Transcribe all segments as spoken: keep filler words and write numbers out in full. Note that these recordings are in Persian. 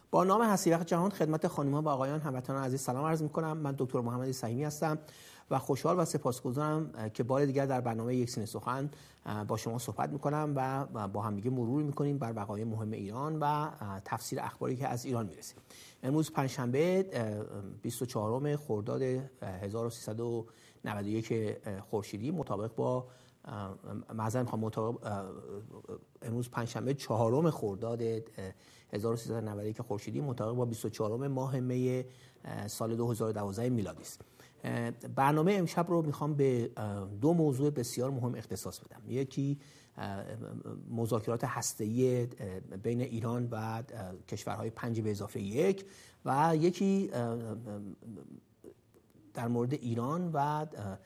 با نام هستی وقت جهان خدمت خانم‌ها و آقایان هموطنان عزیز سلام عرض می‌کنم. من دکتر محمد سهیمی هستم و خوشحال و سپاسگزارم که بار دیگر در برنامه یک سینه سخن با شما صحبت می‌کنم و با هم دیگه مرور می‌کنیم بر وقایع مهم ایران و تفسیر اخباری که از ایران می‌رسه. امروز پنجشنبه بیست و چهارم خرداد هزار و سیصد و نود و یک خورشیدی مطابق با معذرت می‌خوام مطابق امروز پنجشنبه چهارم خرداد هزار و سیصد و نود و یک خورشیدی مطابق با بیست و چهارم ماه می سال دو هزار و دوازده میلادی است. برنامه امشب رو میخوام به دو موضوع بسیار مهم اختصاص بدم. یکی مذاکرات هسته‌ای بین ایران و کشورهای پنج به اضافه یک و یکی در مورد ایران و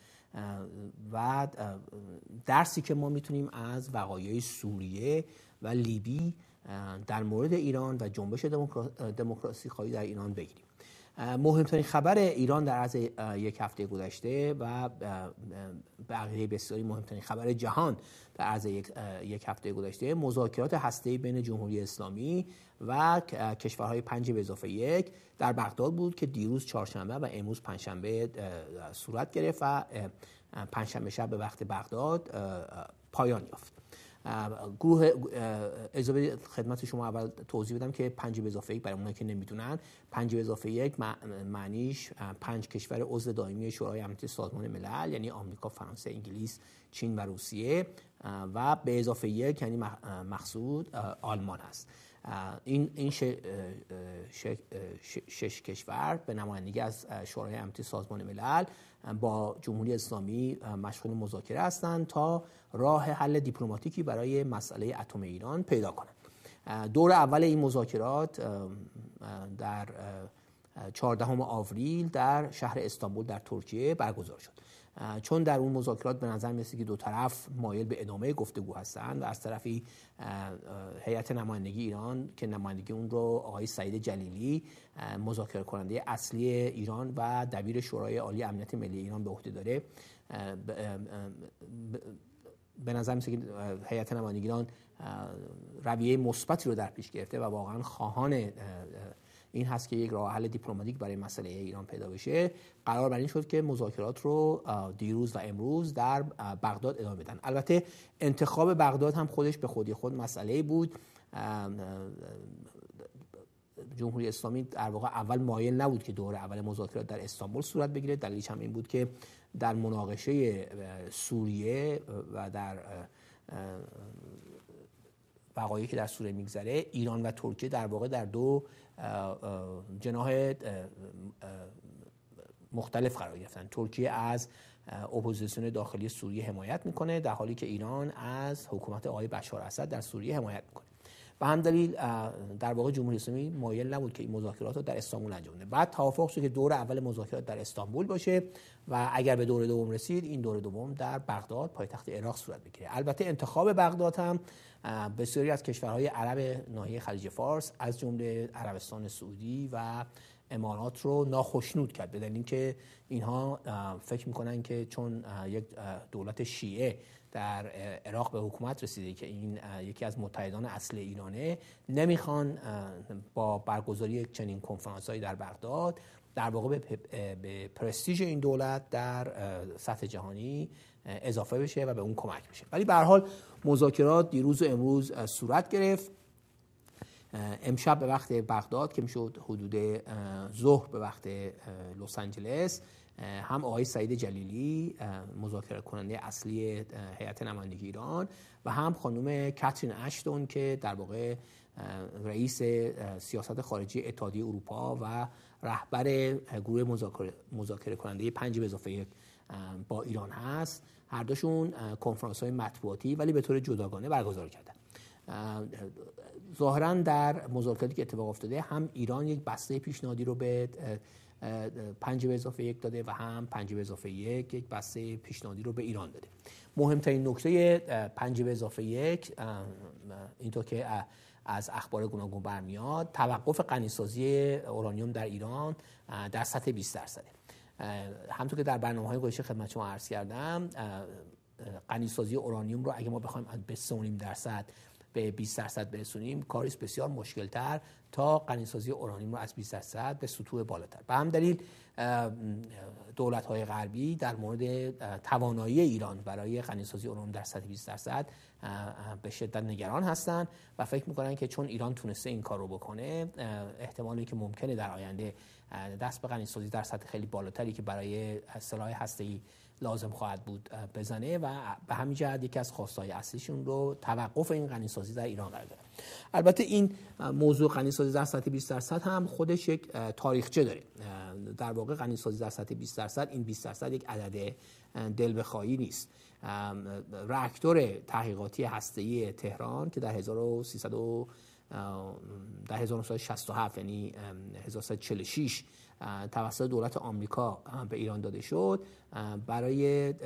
و درسی که ما میتونیم از وقایع سوریه و لیبی در مورد ایران و جنبش دموکراسی خواهی در ایران بگیریم. مهمترین خبر ایران در عرض یک هفته گذشته و به عقیده بسیاری مهمترین خبر جهان در عرض یک, یک هفته گذشته مذاکرات هسته‌ای بین جمهوری اسلامی و کشورهای پنج به اضافه یک در بغداد بود که دیروز چهارشنبه و امروز پنجشنبه صورت گرفت و پنجشنبه شب به وقت بغداد پایان یافت. گروه اجازه خدمت شما اول توضیح بدم که پنج به اضافه یک برای اونایی که نمیدونن پنج به اضافه یک معنیش پنج کشور عضو دائمی شورای امنیت سازمان ملل یعنی آمریکا، فرانسه، انگلیس، چین و روسیه و به اضافه یک یعنی مقصود آلمان هست. این این شش, شش کشور به نمایندگی از شورای امنیت سازمان ملل با جمهوری اسلامی مشغول مذاکره هستند تا راه حل دیپلماتیکی برای مسئله اتم ایران پیدا کنند. دور اول این مذاکرات در چهاردهم آوریل در شهر استانبول در ترکیه برگزار شد. چون در اون مذاکرات به نظر میاد که دو طرف مایل به ادامه گفتگو هستند و از طرفی هیئت نمایندگی ایران که نمایندگی اون رو آقای سعید جلیلی مذاکره کننده اصلی ایران و دبیر شورای عالی امنیت ملی ایران به عهده داره، به نظر میاد که هیئت نمایندگی ایران رویه مثبتی رو در پیش گرفته و واقعا خواهان این هست که یک راه حل دیپلماتیک برای مسئله ایران پیدا بشه. قرار بر این شد که مذاکرات رو دیروز و امروز در بغداد ادامه بدن. البته انتخاب بغداد هم خودش به خودی خود مسئله بود. جمهوری اسلامی در واقع اول مایل نبود که دور اول مذاکرات در استانبول صورت بگیره. دلیلش هم این بود که در مناقشه سوریه و در وقایعی که در سوریه میگذره ایران و ترکیه در واقع در دو جناح مختلف قرار گرفتن. ترکیه از اپوزیسیون داخلی سوریه حمایت میکنه در حالی که ایران از حکومت آقای بشار اسد در سوریه حمایت میکنه. به هم دلیل در واقع جمهوری اسلامی مایل نبود که این مذاکرات رو در استانبول انجام بده. بعد توافق شد که دور اول مذاکرات در استانبول باشه و اگر به دور دوم رسید این دور دوم در بغداد پایتخت عراق صورت بگیره. البته انتخاب بغداد هم بسیاری از کشورهای عرب ناحیه خلیج فارس از جمله عربستان سعودی و امارات رو ناخشنود کرد، به دلیل اینکه اینها فکر میکنن که چون یک دولت شیعه در عراق به حکومت رسیده که این یکی از متحدان اصلی ایرانه، نمیخوان با برگزاری یک چنین کنفرانس‌هایی در بغداد در واقع به پرستیژ این دولت در سطح جهانی اضافه بشه و به اون کمک بشه. ولی به هر حال مذاکرات دیروز و امروز صورت گرفت. امشب به وقت بغداد که میشد حدود ظهر به وقت لس آنجلس، هم آقای سعید جلیلی مذاکره کننده اصلی هیئت نمایندگی ایران و هم خانم کاترین اشتون که در واقع رئیس سیاست خارجی اتحادیه اروپا و رهبر گروه مذاکره مذاکره کننده پنج به اضافه یک با ایران هست، هر دوشون کنفرانس‌های مطبوعاتی ولی به طور جداگانه برگزار کردن. ظاهراً در مذاکراتی که اتفاق افتاده هم ایران یک بسته پیشنهادی رو به پنج به اضافه یک داده و هم پنج به اضافه یک یک بسته پیشنهادی رو به ایران داده. مهمترین نکته پنج به اضافه یک اینطور که از اخبار گوناگون برمیاد توقف غنیسازی اورانیوم در ایران در سطح بیست درصده. همونطور که در برنامه‌های گذشته خدمت شما عرض کردم غنیسازی اورانیوم رو اگه ما بخوایم به سه و نیم درصد به بیست درصد برسونیم کاری بسیار مشکل‌تر تا غنیسازی اورانیوم رو از بیست درصد به سطوح بالاتر. به همین دلیل دولت‌های غربی در مورد توانایی ایران برای غنیسازی اورانیوم در سطح بیست درصد به شدت نگران هستند و فکر می‌کنن که چون ایران تونسته این کار رو بکنه، احتمالی که ممکنه در آینده دست به غنیسازی در سطح خیلی بالاتری که برای سلاح هسته‌ای لازم خواهد بود بزنه و به همین جهت یکی از خواستهای اصلیشون رو توقف این غنیسازی در ایران قرار داره. البته این موضوع غنیسازی در سطح بیست درصد هم خودش یک تاریخچه داره. در واقع غنیسازی در سطح بیست درصد، این بیست درصد یک عدد دل بخواهی نیست. راکتور تحقیقاتی هسته‌ای تهران که در هزار و سیصد در هزار و نهصد و شصت و هفت یعنی هزار و سیصد و چهل و شش توسط دولت آمریکا به ایران داده شد، برای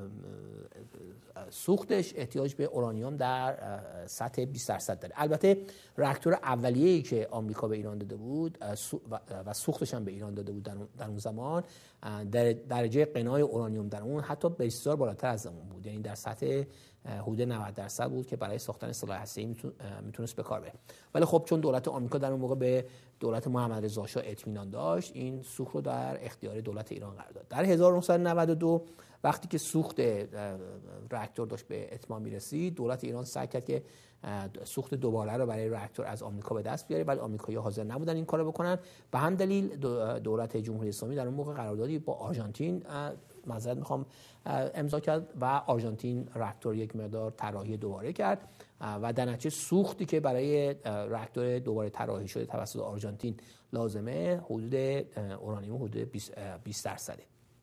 سوختش احتیاج به اورانیوم در سطح بیست درصد داره. البته راکتور اولیه‌ای که آمریکا به ایران داده بود و سوختش هم به ایران داده بود در اون زمان، در درجه قنای اورانیوم در اون حتی بسیار بالاتر از اون بود، یعنی در سطح حدود نود درصد بود که برای ساختن سلاح هسته‌ای میتونست به کار بره. ولی خب چون دولت آمریکا در اون موقع به دولت محمد رضا شاه اطمینان داشت، این سوخت رو در اختیار دولت ایران قرار داد. در هزار و نهصد و نود و دو وقتی که سوخت راکتور داشت به اتمام میرسید، دولت ایران سعی کرد که سوخت دوباره رو برای راکتور از آمریکا به دست بیاره، ولی آمریکایی‌ها حاضر نبودن این کارو بکنن. به هم دلیل دولت جمهوری اسلامی در اون موقع قراردادی با آرژانتین معذرت میخوام امضا کرد و آرژانتین راکتور یک مقدار طراحی دوباره کرد و در نتیجه سوختی که برای راکتور دوباره طراحی شده توسط آرژانتین لازمه حدود اورانیوم حدود بیست درصده.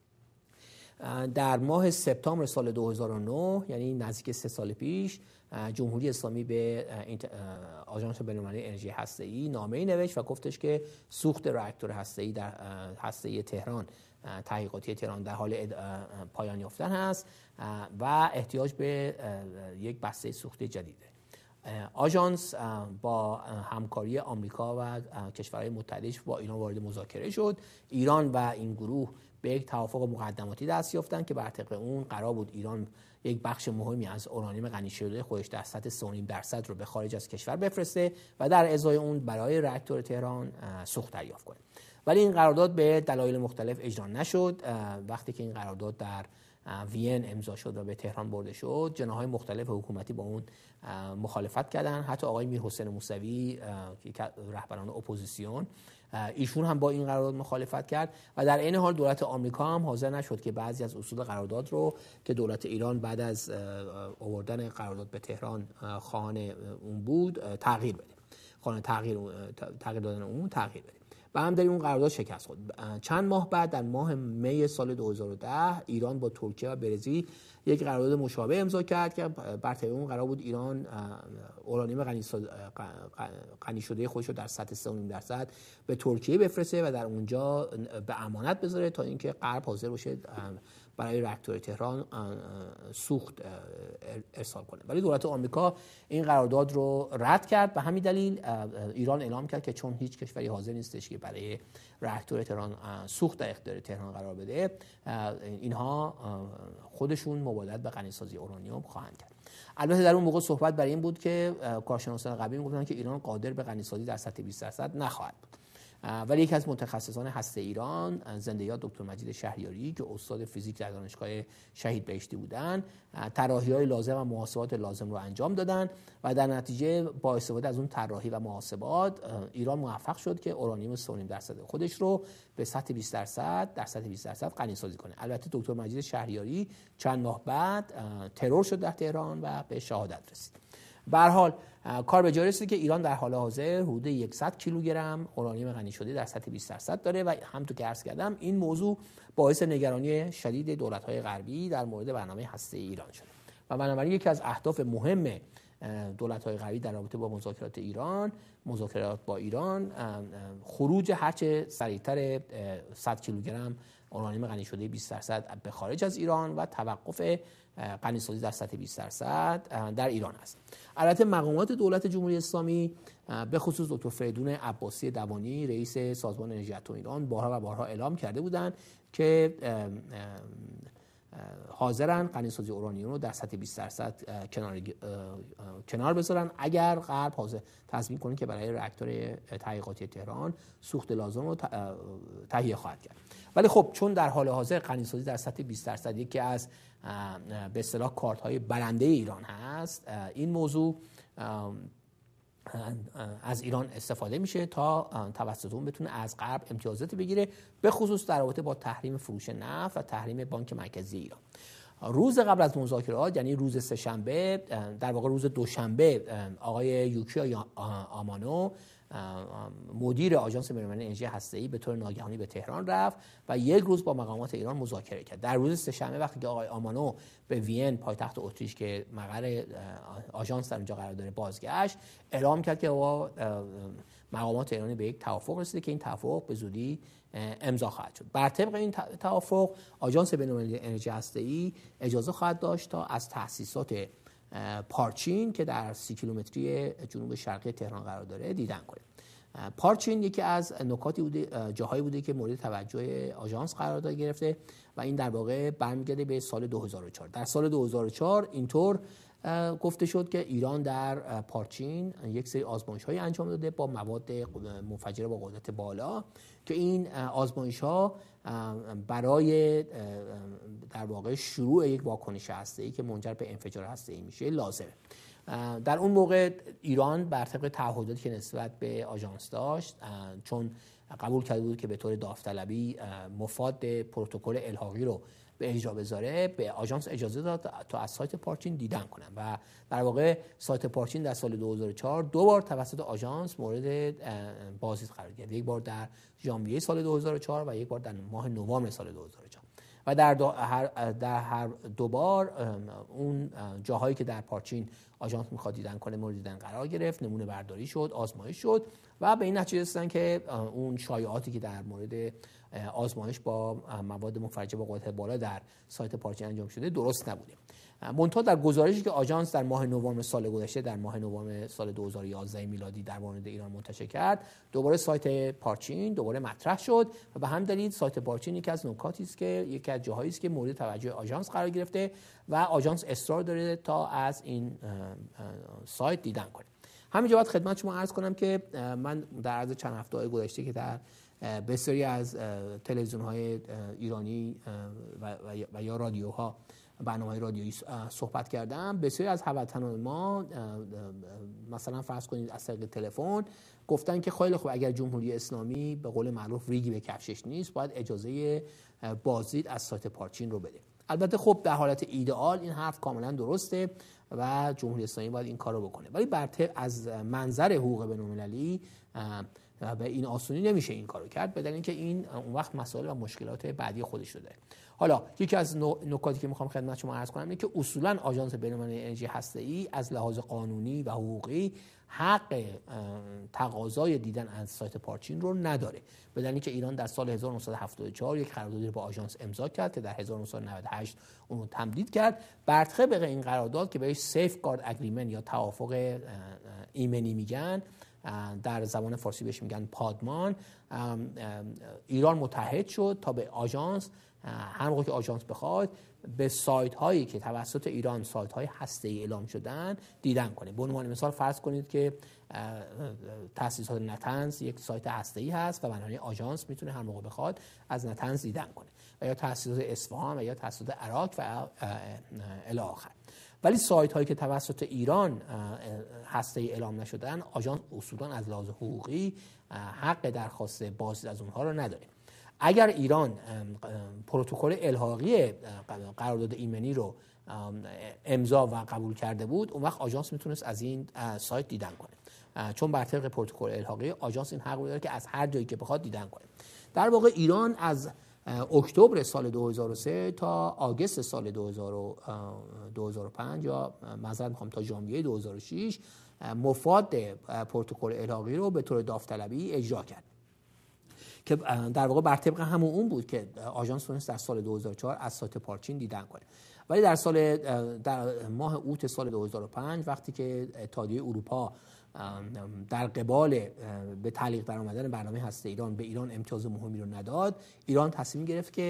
در ماه سپتامبر سال دو هزار و نه یعنی نزدیک سه سال پیش، جمهوری اسلامی به آژانس بین‌المللی انرژی هسته‌ای نامه‌ای نوشت و گفتش که سوخت راکتور هسته‌ای در هسته‌ای تهران، تحقیقاتی تهران در حال پایان یافتن هست و احتیاج به یک بسته سوخت جدید داره. آژانس با همکاری آمریکا و کشورهای متحدش با ایران وارد مذاکره شد. ایران و این گروه به یک توافق مقدماتی دست یافتند که بر طبق اون قرار بود ایران یک بخش مهمی از اورانیوم غنی شده خودش در سطح سه و نیم درصد رو به خارج از کشور بفرسته و در ازای اون برای راکتور تهران سوخت دریافت کنه. ولی این قرارداد به دلایل مختلف اجرا نشد. وقتی که این قرارداد در وین امضا شد و به تهران برده شد، جناح‌های مختلف حکومتی با اون مخالفت کردن. حتی آقای میرحسین موسوی که رهبران اپوزیسیون، ایشون هم با این قرارداد مخالفت کرد و در این حال دولت آمریکا هم حاضر نشد که بعضی از اصول قرارداد رو که دولت ایران بعد از آوردن قرارداد به تهران خواهان اون بود تغییر بده. خواهان تغییر تغییر دادن اون تغییر بده. و هم در اون قرارداد شکست خورد. چند ماه بعد در ماه می سال دو هزار و ده ایران با ترکیه و برزیل یک قرارداد مشابه امضا کرد که بر طبق اون قرار بود ایران اورانیوم غنی شده خودش رو در سطح سه و نیم درصد به ترکیه بفرسته و در اونجا به امانت بذاره تا اینکه غرب حاضر باشه برای راکتور تهران سوخت ارسال کنه. ولی دولت آمریکا این قرارداد رو رد کرد. به همین دلیل ایران اعلام کرد که چون هیچ کشوری حاضر نیستش که برای راکتور تهران سوخت در اختیار تهران قرار بده، اینها خودشون مبادرت به غنیسازی اورانیوم خواهند کرد. البته در اون موقع صحبت بر این بود که کارشناسان غربی میگفتن که ایران قادر به غنیسازی در سطح بیست درصد نخواهد بود. ولی یکی از متخصصان هسته ایران، زنده یاد دکتر مجید شهریاری که استاد فیزیک در دانشگاه شهید بهشتی بودن، طراحی‌های لازم و محاسبات لازم رو انجام دادن و در نتیجه با استفاده از اون طراحی و محاسبات ایران موفق شد که اورانیوم سه و نیم درصد خودش رو به سطح بیست درصد در سطح بیست درصد غنی‌سازی کنه. البته دکتر مجید شهریاری چند ماه بعد ترور شد در تهران و به شهادت رسید. به هر حال کار به جای رسید که ایران در حال حاضر حدود صد کیلوگرم اورانیوم غنی شده در سطح بیست درصد داره و همونطور که عرض کردم این موضوع باعث نگرانی شدید دولت‌های غربی در مورد برنامه هسته‌ای ایران شده و بنابراین یکی از اهداف مهم دولت‌های غربی در رابطه با مذاکرات ایران مذاکرات با ایران خروج هرچه سریعتر صد کیلوگرم اورانیوم غنی شده بیست درصد به خارج از ایران و توقف غنی‌سازی در سطح بیست درصد در ایران است. البته مقامات دولت جمهوری اسلامی به خصوص دکتر فریدون عباسی دوانی رئیس سازمان انرژی اتم ایران بارها و بارها اعلام کرده بودند که حاضرن غنیسازی اورانیوم رو در سطح بیست درصد کنار کنار بذارن اگر غرب حاضر تصمیم کنه که برای راکتور تحقیقاتی تهران سوخت لازم رو تهیه خواهد کرد. ولی خب چون در حال حاضر غنیسازی در سطح بیست درصد یکی از به اصطلاح کارت‌های برنده ایران هست، این موضوع از ایران استفاده میشه تا توسط اون بتونه از غرب امتیازاتی بگیره، به خصوص در رابطه با تحریم فروش نفت و تحریم بانک مرکزی ایران. روز قبل از مذاکرات، یعنی روز سه‌شنبه، در واقع روز دوشنبه، آقای یوکیا آمانو مدیر آژانس بین‌المللی انرژی هسته‌ای به طور ناگهانی به تهران رفت و یک روز با مقامات ایران مذاکره کرد. در روز سه‌شنبه وقتی که آقای آمانو به وین، پایتخت اتریش که مقر آژانس در اونجا قرار داره، بازگشت، اعلام کرد که با مقامات ایرانی به یک توافق رسیده که این توافق به زودی امضا خواهد شد. بر طبق این توافق آژانس بین‌المللی انرژی هسته‌ای اجازه خواهد داشت تا از تأسیسات پارچین که در سی کیلومتری جنوب شرقی تهران قرار داره دیدن کنه. پارچین یکی از نکاتی بوده، جاهایی بوده که مورد توجه آژانس قرار داد گرفته و این در واقع برمیگرده به سال دو هزار و چهار. در سال دو هزار و چهار اینطور گفته شد که ایران در پارچین یک سری آزمایش‌های انجام داده با مواد منفجره با قدرت بالا که این آزمایش‌ها برای در واقع شروع یک واکنش هسته‌ای که منجر به انفجار هسته‌ای میشه لازمه. در اون موقع ایران بر طبق تعهداتی که نسبت به آژانس داشت، چون قبول کرده بود که به طور داوطلبی مفاد پروتکل الحاقی رو به اجرا بذاره، به آژانس اجازه داد تا از سایت پارچین دیدن کنن و در واقع سایت پارچین در سال دو هزار و چهار دو بار توسط آژانس مورد بازدید قرار گرفت، یک بار در ژانویه سال دو هزار و چهار و یک بار در ماه نوامبر سال دو هزار و چهار و در دو هر در هر دو بار اون جاهایی که در پارچین آژانس میخواد دیدن کنه مورد دیدن قرار گرفت، نمونه برداری شد، آزمایش شد و به این نتیجه رسیدن که اون شایعاتی که در مورد آزمایش با مواد منفجره با قدرت بالا در سایت پارچین انجام شده درست نبوده. منتها در گزارشی که آژانس در ماه نوامبر سال گذشته، در ماه نوامبر سال دو هزار و یازده میلادی در مورد ایران منتشر کرد، دوباره سایت پارچین دوباره مطرح شد و به هم دلیل سایت پارچین یکی از نکاتی است که یکی از جاهایی است که مورد توجه آژانس قرار گرفته و آژانس اصرار داره تا از این سایت دیدن کنه. همینجا باید خدمت شما عرض کنم که من در عرض چند هفته گذشته که در بسیاری از تلویزیون‌های ایرانی و, و یا رادیوها، برنامه‌های رادیویی صحبت کردم، بسیاری از هموطنان ما مثلا فرض کنید از طریق تلفن گفتن که خیلی خوب اگر جمهوری اسلامی به قول معروف ریگی به کفشش نیست باید اجازه بازدید از سایت پارچین رو بده. البته خب در حالت ایدئال این حرف کاملا درسته و جمهوری اسلامی باید این کار رو بکنه، ولی بر طبق از منظر حقوق بین‌المللی به این آسونی نمیشه این کارو کرد، بدون اینکه این اون وقت مسائل و مشکلات بعدی خودش رو داره. حالا یکی از نکاتی که میخوام خدمت شما عرض کنم اینه که اصولا آژانس بین‌المللی انرژی هسته‌ای از لحاظ قانونی و حقوقی حق تقاضای دیدن از سایت پارچین رو نداره، بدون اینکه ایران در سال هزار و نهصد و هفتاد و چهار یک قراردادی رو با آژانس امضا کرد که در هزار و نهصد و نود و هشت اون رو تمدید کرد. بر طبق این قرارداد که بهش سیفگارد اگریمنت یا توافق ایمنی میگن، در زبان فارسی بهش میگن پادمان، ایران متحد شد تا به آژانس هر موقع که آژانس بخواد به سایت هایی که توسط ایران سایت های هسته‌ای اعلام شدن دیدن کنه. به عنوان مثال فرض کنید که تأسیسات نتنز یک سایت هسته‌ای هست و بنابراین آژانس میتونه هر موقع بخواد از نتنز دیدن کنه، و یا تأسیسات اصفهان و یا تأسیسات عراق و الی آخر. ولی سایت هایی که توسط ایران هسته‌ای اعلام نشدن، آژانس اصولا از لحاظ حقوقی حق درخواست بازدید از اونها رو نداره. اگر ایران پروتکل الحاقی قرارداد ایمنی رو امضا و قبول کرده بود، اون وقت آژانس میتونست از این سایت دیدن کنه، چون بر طبق پروتکل الحاقی آژانس این حق رو داره که از هر جایی که بخواد دیدن کنه. در واقع ایران از اکتبر سال دو هزار و سه تا آگوست سال دو هزار و پنج یا معذرت میخوام تا ژانویه دو هزار و شش مفاد پروتکل الحاقی رو به طور داوطلبی اجرا کرد که در واقع بر طبق همون اون بود که آژانس تونست در سال دو هزار و چهار از سایت پارچین دیدن کنه. ولی در سال در ماه اوت سال دو هزار و پنج وقتی که اتحادیه اروپا در قبال به تعلیق در آمدن برنامه هسته ایران به ایران امتیاز مهمی رو نداد، ایران تصمیم گرفت که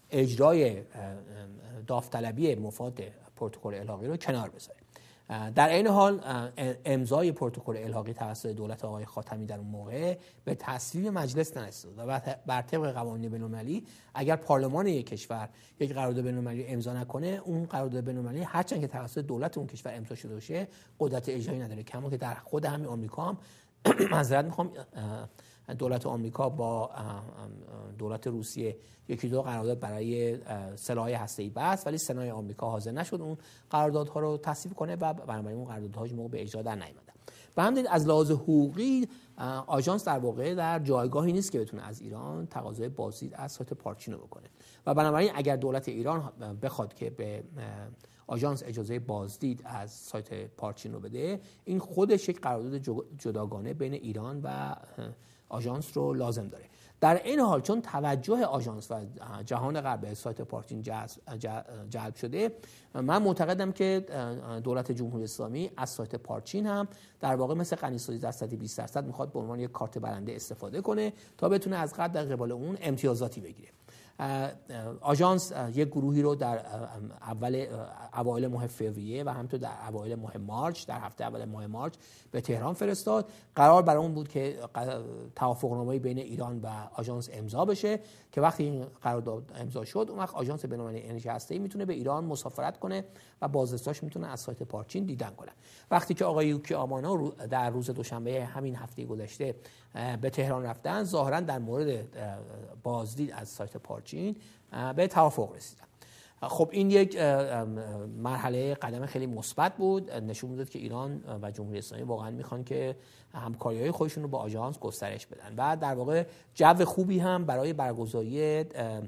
اجرای داوطلبی مفاد پروتکل الحاقی رو کنار بذاره. در این حال امضای پروتکل الحاقی توسط دولت آقای خاتمی در اون موقع به تصویب مجلس نرسید و بر طبق قوانین بین‌المللی اگر پارلمان یک کشور یک قرارداد بین‌المللی امضا نکنه، اون قرارداد بین‌المللی هرچند که توسط دولت اون کشور امضا شده باشه قدرت اجرایی نداره. کما که در خود همین آمریکا هم معذرت میخوام دولت آمریکا با دولت روسیه یکی دو قرارداد برای سلاح هسته‌ای بست، ولی سنای آمریکا حاضر نشد اون قراردادها رو تصویب کنه و بنابراین اون قراردادها هیچ موقع به اجرا در نیامد. به همین دلیل از لحاظ حقوقی آژانس در واقع در جایگاهی نیست که بتونه از ایران تقاضای بازدید از سایت پارچین رو بکنه و بنابراین اگر دولت ایران بخواد که به آژانس اجازه بازدید از سایت پارچین رو بده، این خودش یک قرارداد جداگانه بین ایران و آژانس رو لازم داره. در این حال چون توجه آژانس و جهان غرب به سایت پارچین جلب شده، من معتقدم که دولت جمهوری اسلامی از سایت پارچین هم در واقع مثل غنیسازی در سطح بیست درصد میخواد به عنوان یک کارت برنده استفاده کنه تا بتونه از غرب در قبال اون امتیازاتی بگیره. آژانس یک گروهی رو در اول اوایل ماه فوریه و همینطور در اوایل ماه مارچ، در هفته اول ماه مارچ به تهران فرستاد. قرار بر اون بود که توافقنامه‌ای بین ایران و آژانس امضا بشه که وقتی این قرارداد امضا شد، اون وقت آژانس بین‌المللی انرژی هسته‌ای میتونه به ایران مسافرت کنه و بازرساش میتونه از سایت پارچین دیدن کنه. وقتی که آقای یوکی آمانا در روز دوشنبه همین هفته گذشته به تهران رفتن، ظاهرا در مورد بازدید از سایت پارچین به توافق رسیدن. خب این یک مرحله قدم خیلی مثبت بود، نشون میداد که ایران و جمهوری اسلامی واقعا میخوان که همکاری‌های خودشون رو با آژانس گسترش بدن و در واقع جو خوبی هم برای برگزاری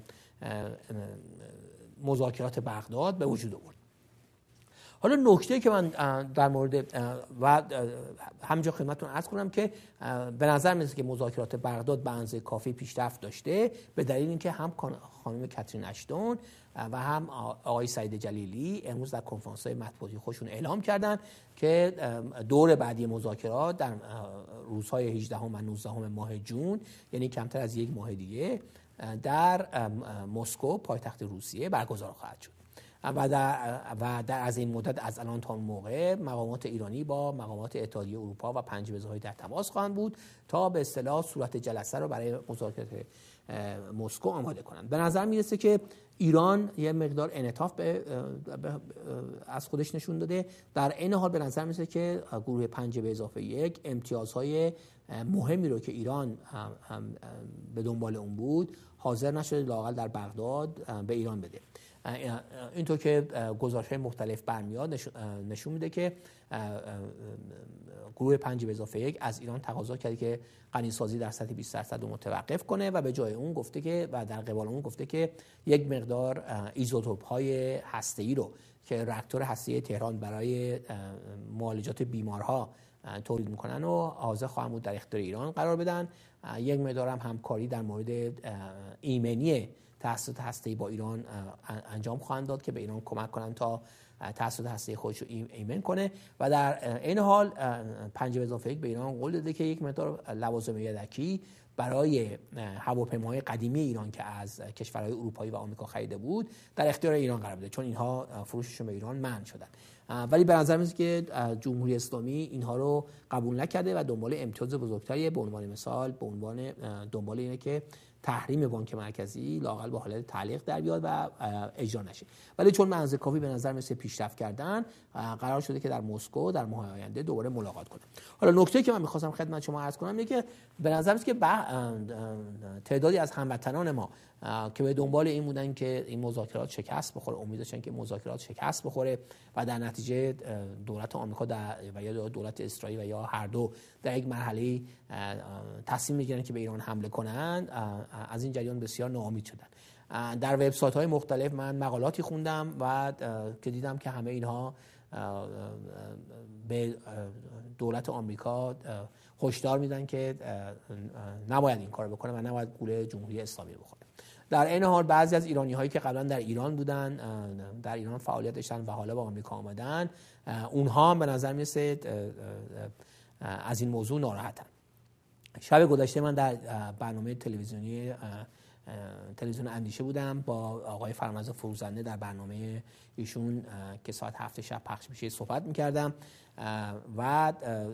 مذاکرات بغداد به وجود آورد. حالا نکته که من در مورد و همینجا خدمتتون عرض کنم که به نظر میاد که مذاکرات بغداد به اندازه کافی پیشرفت داشته به دلیل اینکه هم خانم کاترین اشتون و هم آقای سعید جلیلی امروز در کنفرانس‌های مطبوعاتی خودشون اعلام کردن که دور بعدی مذاکرات در روزهای هجدهم و نوزدهم ماه جون، یعنی کمتر از یک ماه دیگه، در مسکو پایتخت روسیه برگزار خواهد شد. و در, و در از این مدت از الان تا اون موقع مقامات ایرانی با مقامات اتحادیه اروپا و پنج‌بزاهای در تماس خواهند بود تا به اصطلاح صورت جلسه رو برای مذاکرات مسکو آماده کنند. به نظر میرسه که ایران یه مقدار انعطاف به از خودش نشون داده. در این حال به نظر میرسه که گروه پنج به اضافه یک امتیازهای مهمی رو که ایران هم هم به دنبال اون بود حاضر نشده لااقل در بغداد به ایران بده. اینطور که گزارش‌های مختلف برمیاد نشون میده که گروه پنج به اضافه یک از ایران تقاضا کرده که غنیسازی در سطح بیست درصد رو متوقف کنه و به جای اون گفته که و در قبال اون گفته که یک مقدار ایزوتوپ‌های هسته‌ای رو که راکتور هسته‌ای تهران برای معالجات بیمارها تولید میکنن و حاضر خواهند بود در اختیار ایران قرار بدن. یک مقدار هم همکاری در مورد ایمنی تأسیسات هسته‌ای با ایران انجام خواهند داد که به ایران کمک کنند تا تأسیسات هسته‌ای خودش رو ایمن کنه و در این حال پنج به اضافه یک به ایران قول داده که یک مقدار لوازم یدکی برای هواپیماهای قدیمی ایران که از کشورهای اروپایی و آمریکا خریده بود در اختیار ایران قرار بده، چون اینها فروششون به ایران منع شدن. ولی به نظر میاد که جمهوری اسلامی اینها رو قبول نکرده و دنبال امتیاز بزرگتری به عنوان مثال به عنوان دنبال اینه که تحریم بانک مرکزی لااقل به حالت تعلیق در بیاد و اجرا نشه. ولی چون منظر کافی به نظر میاد پیشرفت کردن، قرار شده که در مسکو در ماه آینده دوباره ملاقات کنن. حالا نکته که من می‌خواستم خدمت شما عرض کنم اینه که به نظر میاد که تعدادی از هموطنان ما که به دنبال این بودن که این مذاکرات شکست بخوره، امید داشتن که مذاکرات شکست بخوره و در نتیجه دولت آمریکا در و یا دولت اسرائیل و یا هر دو در یک مرحله تصمیم میگیرن که به ایران حمله کنند، از این جریان بسیار ناامید شدن. در وبسایت‌های مختلف من مقالاتی خوندم و که دیدم که همه اینها به دولت آمریکا هشدار میدن که نباید این کارو بکنه و نباید گول جمهوری اسلامی بخوره. در این حال بعضی از ایرانی‌هایی که قبلا در ایران بودن، در ایران فعالیت داشتن و حالا به آمریکا آمدن، اونها هم به نظر میرسه از این موضوع ناراحتن. شب گذشته من در برنامه تلویزیونی تلویزیون اندیشه بودم با آقای فرمانده فروزنده در برنامه ایشون که ساعت هفت شب پخش میشه صحبت میکردم و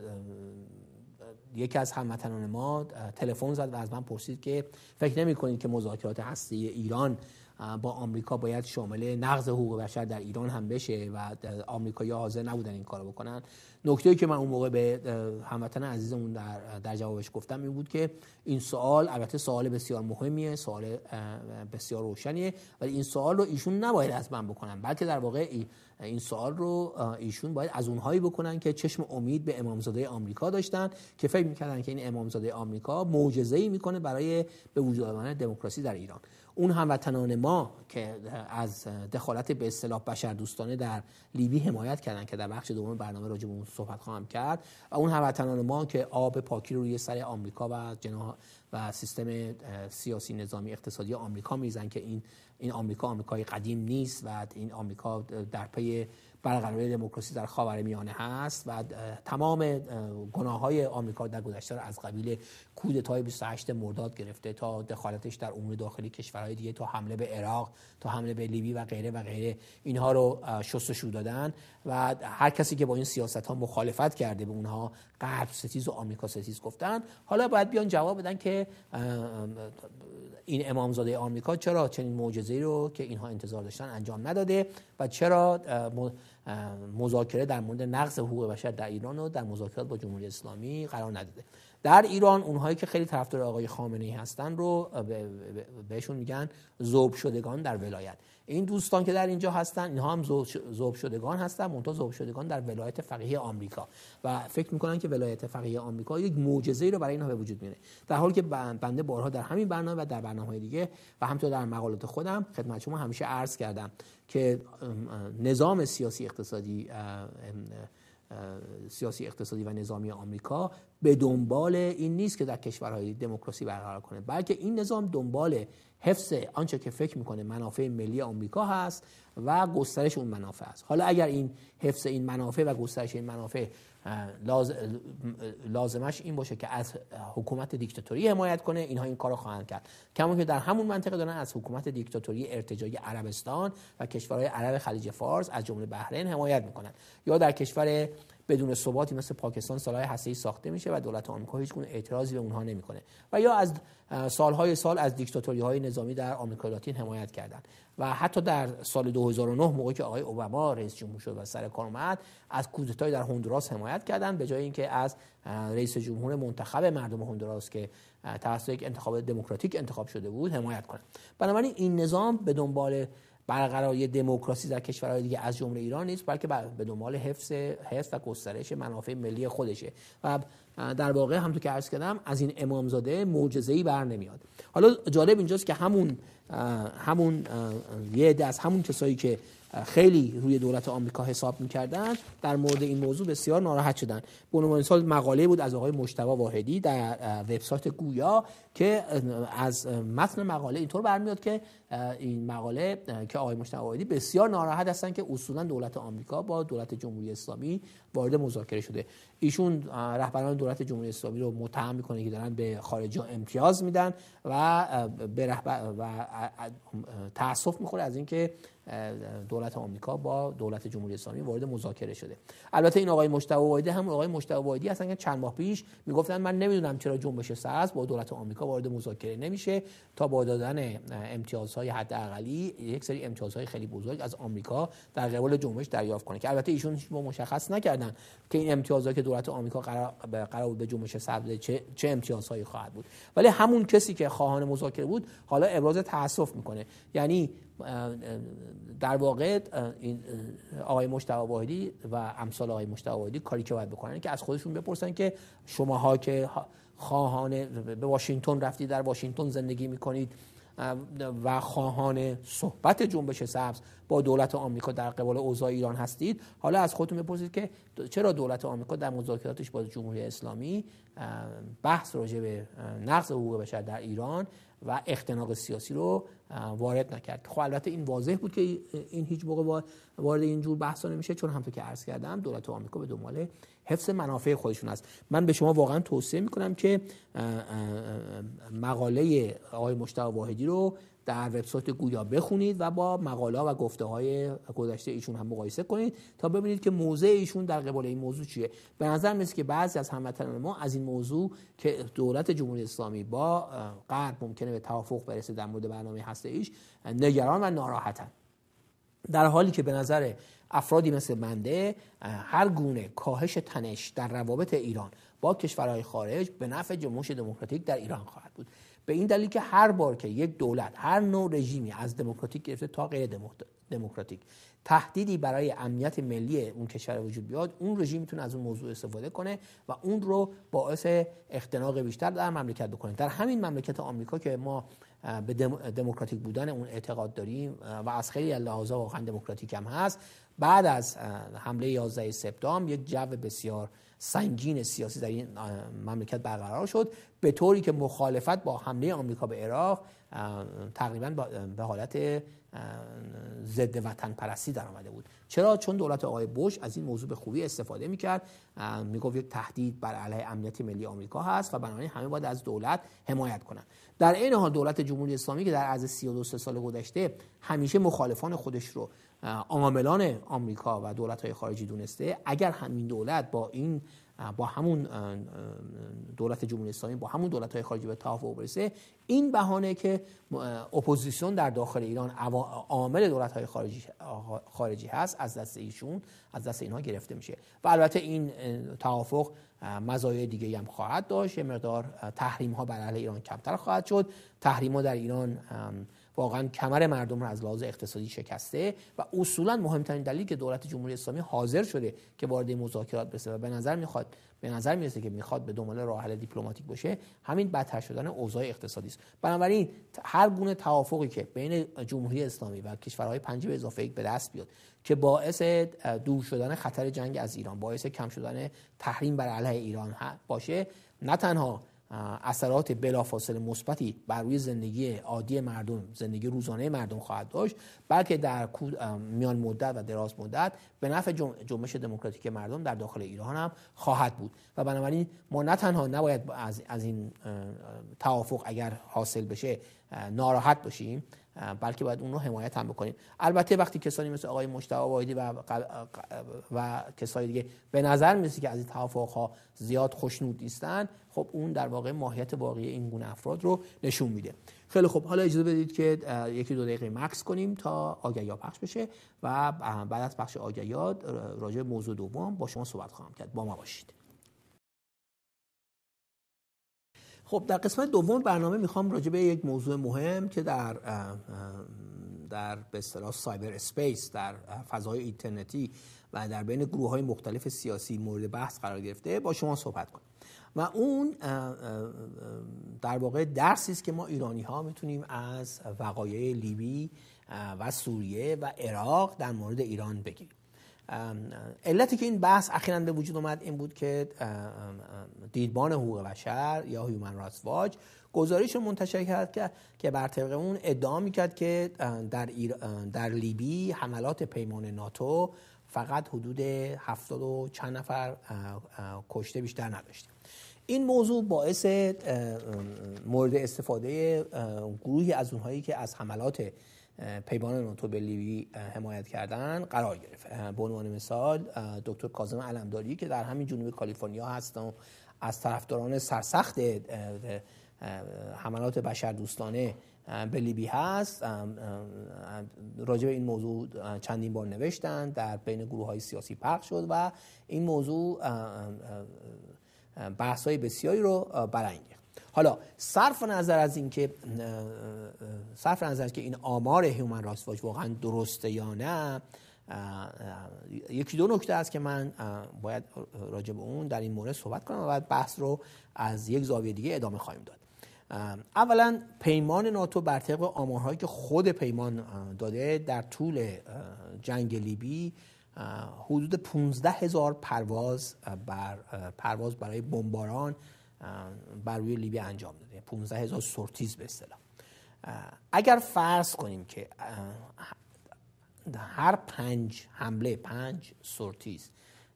یکی از هموطنان ما تلفن زد و از من پرسید که فکر نمی‌کنید که مذاکرات هسته‌ای ایران با آمریکا باید شامل نقض حقوق بشر در ایران هم بشه و آمریکایی‌ها حاضر نبودن این کارو بکنن. نکته‌ای که من اون موقع به هموطن عزیزمون در در جوابش گفتم این بود که این سوال البته سوال بسیار مهمیه، سوال بسیار روشنیه، ولی این سوال رو ایشون نباید از من بکنن، بلکه در واقع این سوال رو ایشون باید از اونهایی بکنن که چشم امید به امامزاده آمریکا داشتن که فکر می‌کردن که این امامزاده آمریکا معجزه‌ای می‌کنه برای به وجود آمدن دموکراسی در ایران. اون هموطنان ما که از دخالت به اصطلاح بشردوستانه در لیبی حمایت کردن که در بخش دوم برنامه راجع به اون صحبت خواهم کرد، و اون هموطنان ما که آب پاکی رو روی سر آمریکا و جناح و سیستم سیاسی نظامی اقتصادی آمریکا میزنن که این این آمریکا آمریکای قدیم نیست و این آمریکا در پی برقراری دموکراسی در خاورمیانه هست و تمام گناه‌های آمریکا در گذشته را از قبیل کودتای بیست و هشتم مرداد گرفته تا دخالتش در امور داخلی کشورهای دیگه، تا حمله به عراق، تا حمله به لیبی و غیره و غیره، اینها رو شستشو دادن و هر کسی که با این سیاست‌ها مخالفت کرده به اونها غرب ستیز و آمریکا ستیز گفتن. حالا باید بیان جواب بدن که این امامزاده آمریکا چرا چنین معجزه‌ای رو که اینها انتظار داشتن انجام نداده و چرا مذاکره در مورد نقض حقوق بشر در ایران و در مذاکرات با جمهوری اسلامی قرار نداده. در ایران اونهایی که خیلی طرفدار آقای خامنه‌ای هستن رو بهشون میگن ذوب شدگان در ولایت. این دوستان که در اینجا هستن اینها هم ذوب شدگان هستن، منتها ذوب شدگان در ولایت فقیه آمریکا و فکر میکنن که ولایت فقیه آمریکا یک معجزه‌ای رو برای اینها به وجود میاره، در حالی که بنده بارها در همین برنامه و در برنامه‌های دیگه و همینطور در مقالات خودم خدمت شما همیشه عرض کردم که نظام سیاسی اقتصادی سیاسی اقتصادی و نظامی آمریکا به دنبال این نیست که در کشورهای دموکراسی برقرار کنه، بلکه این نظام دنبال حفظ آنچه که فکر میکنه منافع ملی آمریکا هست و گسترش اون منافع است. حالا اگر این حفظ این منافع و گسترش این منافع لازمش این باشه که از حکومت دیکتاتوری حمایت کنه، اینها این کارو خواهند کرد. کما که در همون منطقه دارن از حکومت دیکتاتوری ارتجاعی عربستان و کشورهای عرب خلیج فارس از جمله بحرین حمایت میکنن، یا در کشور بدون ثباتی مثل پاکستان سلاح هسته‌ای ساخته میشه و دولت آمریکا هیچ گونه اعتراضی به اونها نمیکنه، و یا از سالهای سال از دیکتاتوری‌های نظامی در آمریکا لاتین حمایت کردن و حتی در سال دو هزار و نه موقعی که آقای اوباما رئیس جمهور شد و سر کار اومد از کودتای در هندوراس حمایت کردن به جای اینکه از رئیس جمهور منتخب مردم هندوراس که توسط یک انتخاب دموکراتیک انتخاب شده بود حمایت کنن. بنابراین این نظام به دنبال برقراری دموکراسی در کشورهای دیگه از جمله ایران نیست، بلکه به دنبال حفظ حفظ و گسترش منافع ملی خودشه و در واقع همونطور که عرض کردم از این امامزاده معجزه‌ای بر نمیاد. حالا جالب اینجاست که همون همون یه عده از همون کسایی که خیلی روی دولت آمریکا حساب می‌کردن در مورد این موضوع بسیار ناراحت شدن. به عنوان مثال مقاله بود از آقای مجتبی واحدی در وبسایت گویا که از متن مقاله اینطور برمیاد که این مقاله که آقای مجتبی واحدی بسیار ناراحت هستن که اصولا دولت آمریکا با دولت جمهوری اسلامی وارد مذاکره شده. ایشون رهبران دولت جمهوری اسلامی رو متهم می‌کنه که دارن به خارجی‌ها امتیاز میدن و به رهبر و تأسف می‌خوره از اینکه دولت آمریکا با دولت جمهوری اسلامی وارد مذاکره شده. البته این آقای مجتبی واحدی هم آقای مجتبی واحدی هستن که چند ماه پیش میگفتن من نمیدونم چرا جنبش سبز با دولت آمریکا وارد مذاکره نمیشه تا با دادن امتیازهای حداقلی یک سری امتیازهای خیلی بزرگ از آمریکا در قبال جنبش دریافت کنه، که البته ایشون هیچ مشخص نکردن که این امتیازهایی که دولت آمریکا قرار قرار بود به جنبش سبز چه چه امتیازهایی خواهد بود. ولی همون کسی که خواهان مذاکره بود حالا ابراز تأسف میکنه. یعنی در واقع این آقای مجتبی واحدی و امثال آقای مجتبی واحدی کاری که باید بکنن که از خودشون بپرسن که شماها که خواهان به واشنگتن رفتید، در واشنگتن زندگی میکنید و خواهان صحبت جنبش سبز با دولت آمریکا در قبال اوضاع ایران هستید، حالا از خودتون بپرسید که چرا دولت آمریکا در مذاکراتش با جمهوری اسلامی بحث راجع به نقض حقوق بشر در ایران و اختناق سیاسی رو وارد نکرد. خب البته این واضح بود که این هیچ موقع وارد این جور بحثا نمیشه، چون همونطور که عرض کردم دولت آمریکا به دنبال حفظ منافع خودشون است. من به شما واقعا توصیه میکنم که مقاله آقای مجتبی واحدی رو در وبسایت گویا بخونید و با مقاله و گفته های گذشته ایشون هم مقایسه کنید تا ببینید که موضع ایشون در قبال این موضوع چیه. به نظر میاد که بعضی از هموطنان ما از این موضوع که دولت جمهوری اسلامی با غرب ممکنه به توافق برسه در مورد برنامه هسته‌ایش نگران و ناراحتن، در حالی که به نظر افرادی مثل منده هر گونه کاهش تنش در روابط ایران با کشورهای خارج به نفع جنبش دموکراتیک در ایران خواهد بود. به این دلیل که هر بار که یک دولت هر نوع رژیمی از دموکراتیک گرفته تا غیر دموکراتیک تهدیدی برای امنیت ملی اون کشور وجود بیاد، اون رژیم میتونه از اون موضوع استفاده کنه و اون رو باعث اختناق بیشتر در مملکت بکنه. در همین مملکت آمریکا که ما به دموکراتیک بودن اون اعتقاد داریم و از خیلی لحاظا واقعا دموکراتیک هم هست، بعد از حمله یازده سپتامبر یک جو بسیار سنگین سیاسی در این مملکت برقرار شد، به طوری که مخالفت با حمله آمریکا به عراق تقریبا به حالت ضد وطن پرستی در آمده بود. چرا؟ چون دولت آقای بوش از این موضوع به خوبی استفاده میکرد، میگفت یک تهدید بر علیه امنیت ملی آمریکا هست و بنابراین همه باید از دولت حمایت کنند. در این حال دولت جمهوری اسلامی که در عرض سی و دو سال گذشته همیشه مخالفان خودش رو عاملان آمریکا و دولت‌های خارجی دونسته، اگر همین دولت با این با همون دولت جمهوری اسلامی با همون دولت‌های خارجی به توافق برسه، این بهانه که اپوزیسیون در داخل ایران عامل دولت‌های خارجی خارجی هست از دست ایشون از دست اینها گرفته میشه. و البته این توافق مزایای دیگه‌ای هم خواهد داشت. یه مقدار تحریم‌ها بر علیه ایران کمتر خواهد شد. تحریم‌ها در ایران واقعا کمر مردم رو از لحاظ اقتصادی شکسته و اصولا مهمترین دلیلی که دولت جمهوری اسلامی حاضر شده که وارد مذاکرات بشه و به نظر میخواد به نظر میرسه که میخواد به دنبال راه حل دیپلماتیک باشه، همین بدتر شدن اوضاع اقتصادی است. بنابراین هر گونه توافقی که بین جمهوری اسلامی و کشورهای پنج به اضافه یک به دست بیاد که باعث دور شدن خطر جنگ از ایران، باعث کم شدن تحریم بر علیه ایران باشه، نه تنها اثرات بلافاصله مثبتی بر روی زندگی عادی مردم، زندگی روزانه مردم خواهد داشت، بلکه در میان مدت و دراز مدت به نفع جنبش دموکراتیک مردم در داخل ایران هم خواهد بود. و بنابراین ما نه تنها نباید از از این توافق اگر حاصل بشه ناراحت باشیم، بلکه باید اون رو حمایت هم بکنیم. البته وقتی کسانی مثل آقای مجتبی واحدی و و کسای دیگه به نظر میرسه که از این توافق‌ها زیاد خوشنود نیستن، خب اون در واقع ماهیت واقعی این گونه افراد رو نشون میده. خیلی خب، حالا اجازه بدید که یکی دو دقیقه مکس کنیم تا آگهی‌ها پخش بشه و بعد از پخش آگهیات راجع به موضوع دوم با شما صحبت خواهم کرد. با ما باشید. خب در قسمت دوم برنامه میخوام راجع به یک موضوع مهم که در در به اصطلاح سایبر اسپیس، در فضای اینترنتی و در بین گروه‌های مختلف سیاسی مورد بحث قرار گرفته با شما صحبت کنم. و اون در واقع درسی است که ما ایرانی‌ها میتونیم از وقایع لیبی و سوریه و عراق در مورد ایران بگیریم. علتی که این بحث اخیراً به وجود اومد این بود که دیدبان حقوق بشر یا هیومن رایتس واچ گزارش رو منتشر کرد که که بر طبق اون ادعا میکرد که در ایر... در لیبی حملات پیمان ناتو فقط حدود هفتاد و چند نفر کشته بیشتر نداشته. این موضوع باعث مورد استفاده گروهی از اونهایی که از حملات پیمان ناتو به لیبی حمایت کردن قرار گرفت. به عنوان مثال دکتر کاظم علمداری که در همین جنوب کالیفرنیا هست و از طرفداران سرسخت حملات بشردوستانه به لیبی هست، راجع به این موضوع چندین بار نوشتن، در بین گروه‌های سیاسی پخش شد و این موضوع بحث‌های بسیاری رو برانگیخت. حالا صرف نظر از این که صرف نظر از که این آمار هیومن رایتس واچ واقعا درسته یا نه، یکی دو نکته است که من باید راجع به اون در این مورد صحبت کنم و بعد بحث رو از یک زاویه دیگه ادامه خواهیم داد. اولا پیمان ناتو بر طبق آمارهایی که خود پیمان داده در طول جنگ لیبی حدود پانزده هزار پرواز بر پرواز برای بمباران بر روی لیبی انجام داده، پانزده هزار سورتیز به اصطلاح. اگر فرض کنیم که هر پنج حمله پنج سورتیز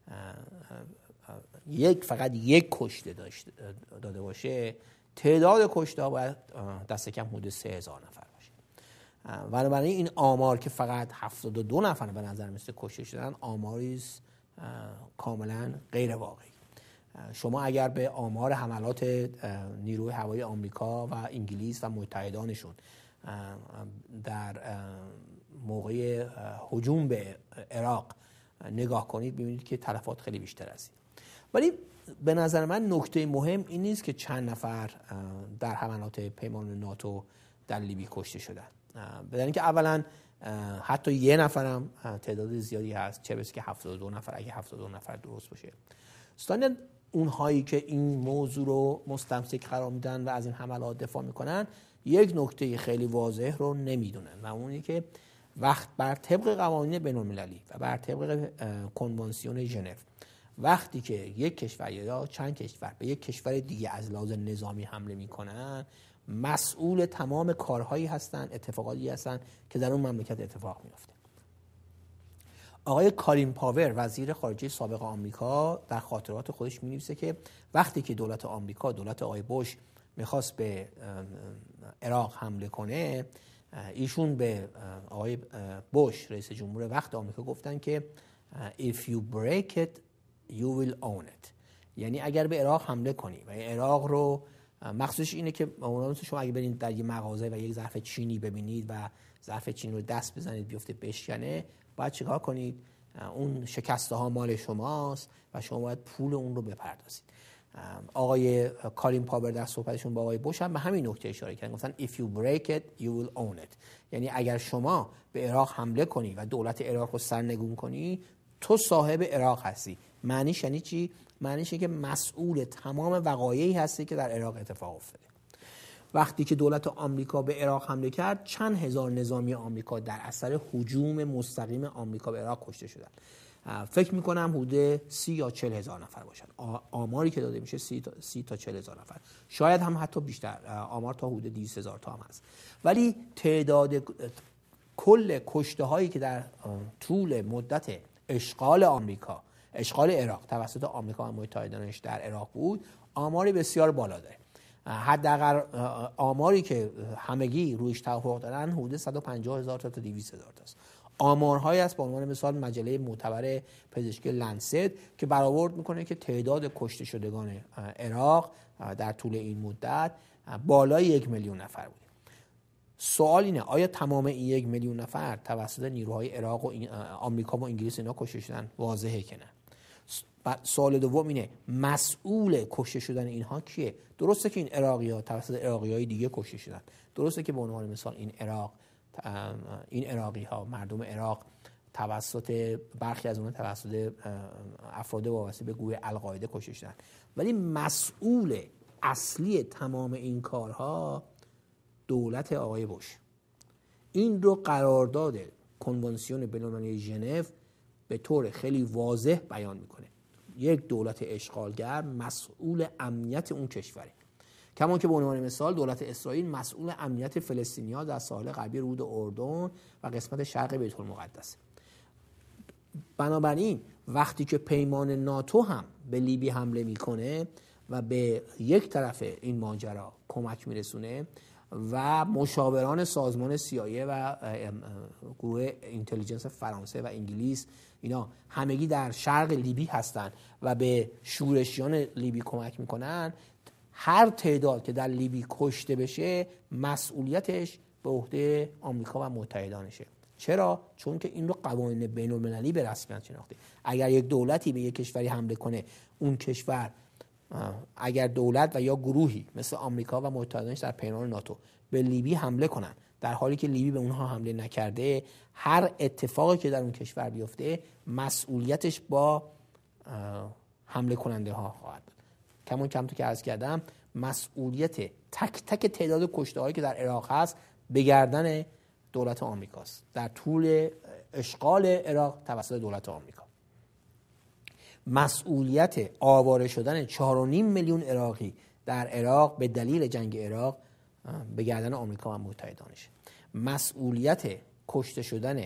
یک فقط یک کشته داشته داده باشه، تعداد کشته ها باید دست کم حدود سه هزار نفر باشه. بنابراین این آمار که فقط هفتاد و دو نفر به نظر مثل کشته شدن آماری است کاملا غیر واقعی. شما اگر به آمار حملات نیروی هوایی آمریکا و انگلیس و متحدانشون در موقع هجوم به عراق نگاه کنید، ببینید که تلفات خیلی بیشتر است. ولی به نظر من نکته مهم این نیست که چند نفر در حملات پیمان ناتو در لیبی کشته شدن، بدون اینکه اولا حتی یه نفرم تعداد زیادی هست، چه بسیار که هفتاد و دو نفر، اگه هفتاد و دو نفر درست باشه. ثانیاً اونهایی که این موضوع رو مستمسک قرار میدن و از این حملات دفاع میکنن یک نکته خیلی واضح رو نمیدونن و اونی که وقت بر طبق قوانین بین‌المللی و بر طبق کنوانسیون ژنو وقتی که یک کشور یا چند کشور به یک کشور دیگه از لحاظ نظامی حمله میکنن، مسئول تمام کارهایی هستن، اتفاقاتی هستن که در اون مملکت اتفاق میفته. آقای کالین پاور وزیر خارجه سابق آمریکا در خاطرات خودش می‌نویسه که وقتی که دولت آمریکا، دولت آقای بوش میخواست به عراق حمله کنه، ایشون به آقای بوش رئیس جمهور وقت آمریکا گفتن که if you break it you will own it، یعنی اگر به عراق حمله کنی و عراق رو، مخصوصش اینه که شما اگه برید در یه مغازه و یک ظرف چینی ببینید و ظرف چینی رو دست بزنید بیفته بشکنه، باید چیکار کنید؟ اون شکسته ها مال شماست و شما باید پول اون رو بپردازید. آقای کالین پاور در صحبتشون با آقای بوش هم به همین نکته اشاره کردن، گفتن if you break it you will own it، یعنی اگر شما به عراق حمله کنی و دولت عراق رو سرنگون کنی، تو صاحب عراق هستی. معنیش یعنی چی؟ معنیشه که مسئول تمام وقایعی هستی که در عراق اتفاق افتاده. وقتی که دولت آمریکا به عراق حمله کرد، چند هزار نظامی آمریکا در اثر هجوم مستقیم آمریکا به عراق کشته شدند. فکر میکنم حدود سی یا چل هزار نفر باشن. آماری که داده میشه سی تا, سی تا چل هزار نفر، شاید هم حتی بیشتر، آمار تا حدود دویست هزار تا هم هست. ولی تعداد کل کشته هایی که در طول مدت اشغال آمریکا، اشغال عراق توسط آمریکا و متحدانش در عراق بود، آماری بسیار بالا داره. حداقل آماری که همگی رویش توافق دارن حدود صد و پنجاه هزار تا تا دویست هزار تا است. آمارهایی است، به عنوان مثال مجله معتبر پزشکی لنست که برآورد میکنه که تعداد کشته شدگان عراق در طول این مدت بالای یک میلیون نفر بود. سوال اینه آیا تمام این یک میلیون نفر توسط نیروهای عراق و آمریکا و انگلیس اینا کشته شدن؟ واضحه که نه. سوال دوم اینه مسئول کشته شدن اینها کیه؟ درسته که این عراقی‌ها توسط عراقی‌های دیگه کشته شدن، درسته که به عنوان مثال این عراق این عراقی‌ها، مردم عراق توسط برخی از اونها توسط افراد وابسته به گروه القاعده کشته شدن، ولی مسئول اصلی تمام این کارها دولت آقای بوش. این رو قرارداد کنوانسیون بین‌المللی ژنو به طور خیلی واضح بیان میکنه. یک دولت اشغالگر مسئول امنیت اون کشوره. کما که به عنوان مثال دولت اسرائیل مسئول امنیت فلسطینی‌ها در ساحل غربی رود اردن و قسمت شرق بیت المقدس. بنابراین وقتی که پیمان ناتو هم به لیبی حمله میکنه و به یک طرف این ماجرا کمک میرسونه و مشاوران سازمان سی‌آی‌ای و گروه اینتلیجنس فرانسه و انگلیس اینا همگی در شرق لیبی هستن و به شورشیان لیبی کمک میکنن، هر تعداد که در لیبی کشته بشه مسئولیتش به عهده آمریکا و متحدانشه. چرا؟ چون که این رو قوانین بین‌المللی به رسمیت شناخته. اگر یک دولتی به یک کشوری حمله کنه، اون کشور اگر دولت و یا گروهی مثل آمریکا و متحدانش در پیمان ناتو به لیبی حمله کنن در حالی که لیبی به اونها حمله نکرده، هر اتفاقی که در اون کشور بیفته مسئولیتش با حمله کننده ها خواهد بود. کمون کم تو که عرض کردم مسئولیت تک تک تعداد کشته هایی که در عراق هست به گردن دولت آمریکاست در طول اشغال عراق توسط دولت آمریکا. مسئولیت آواره شدن چهار و نیم میلیون عراقی در عراق به دلیل جنگ عراق به گردن آمریکا و متحدانش. مسئولیت کشته شدن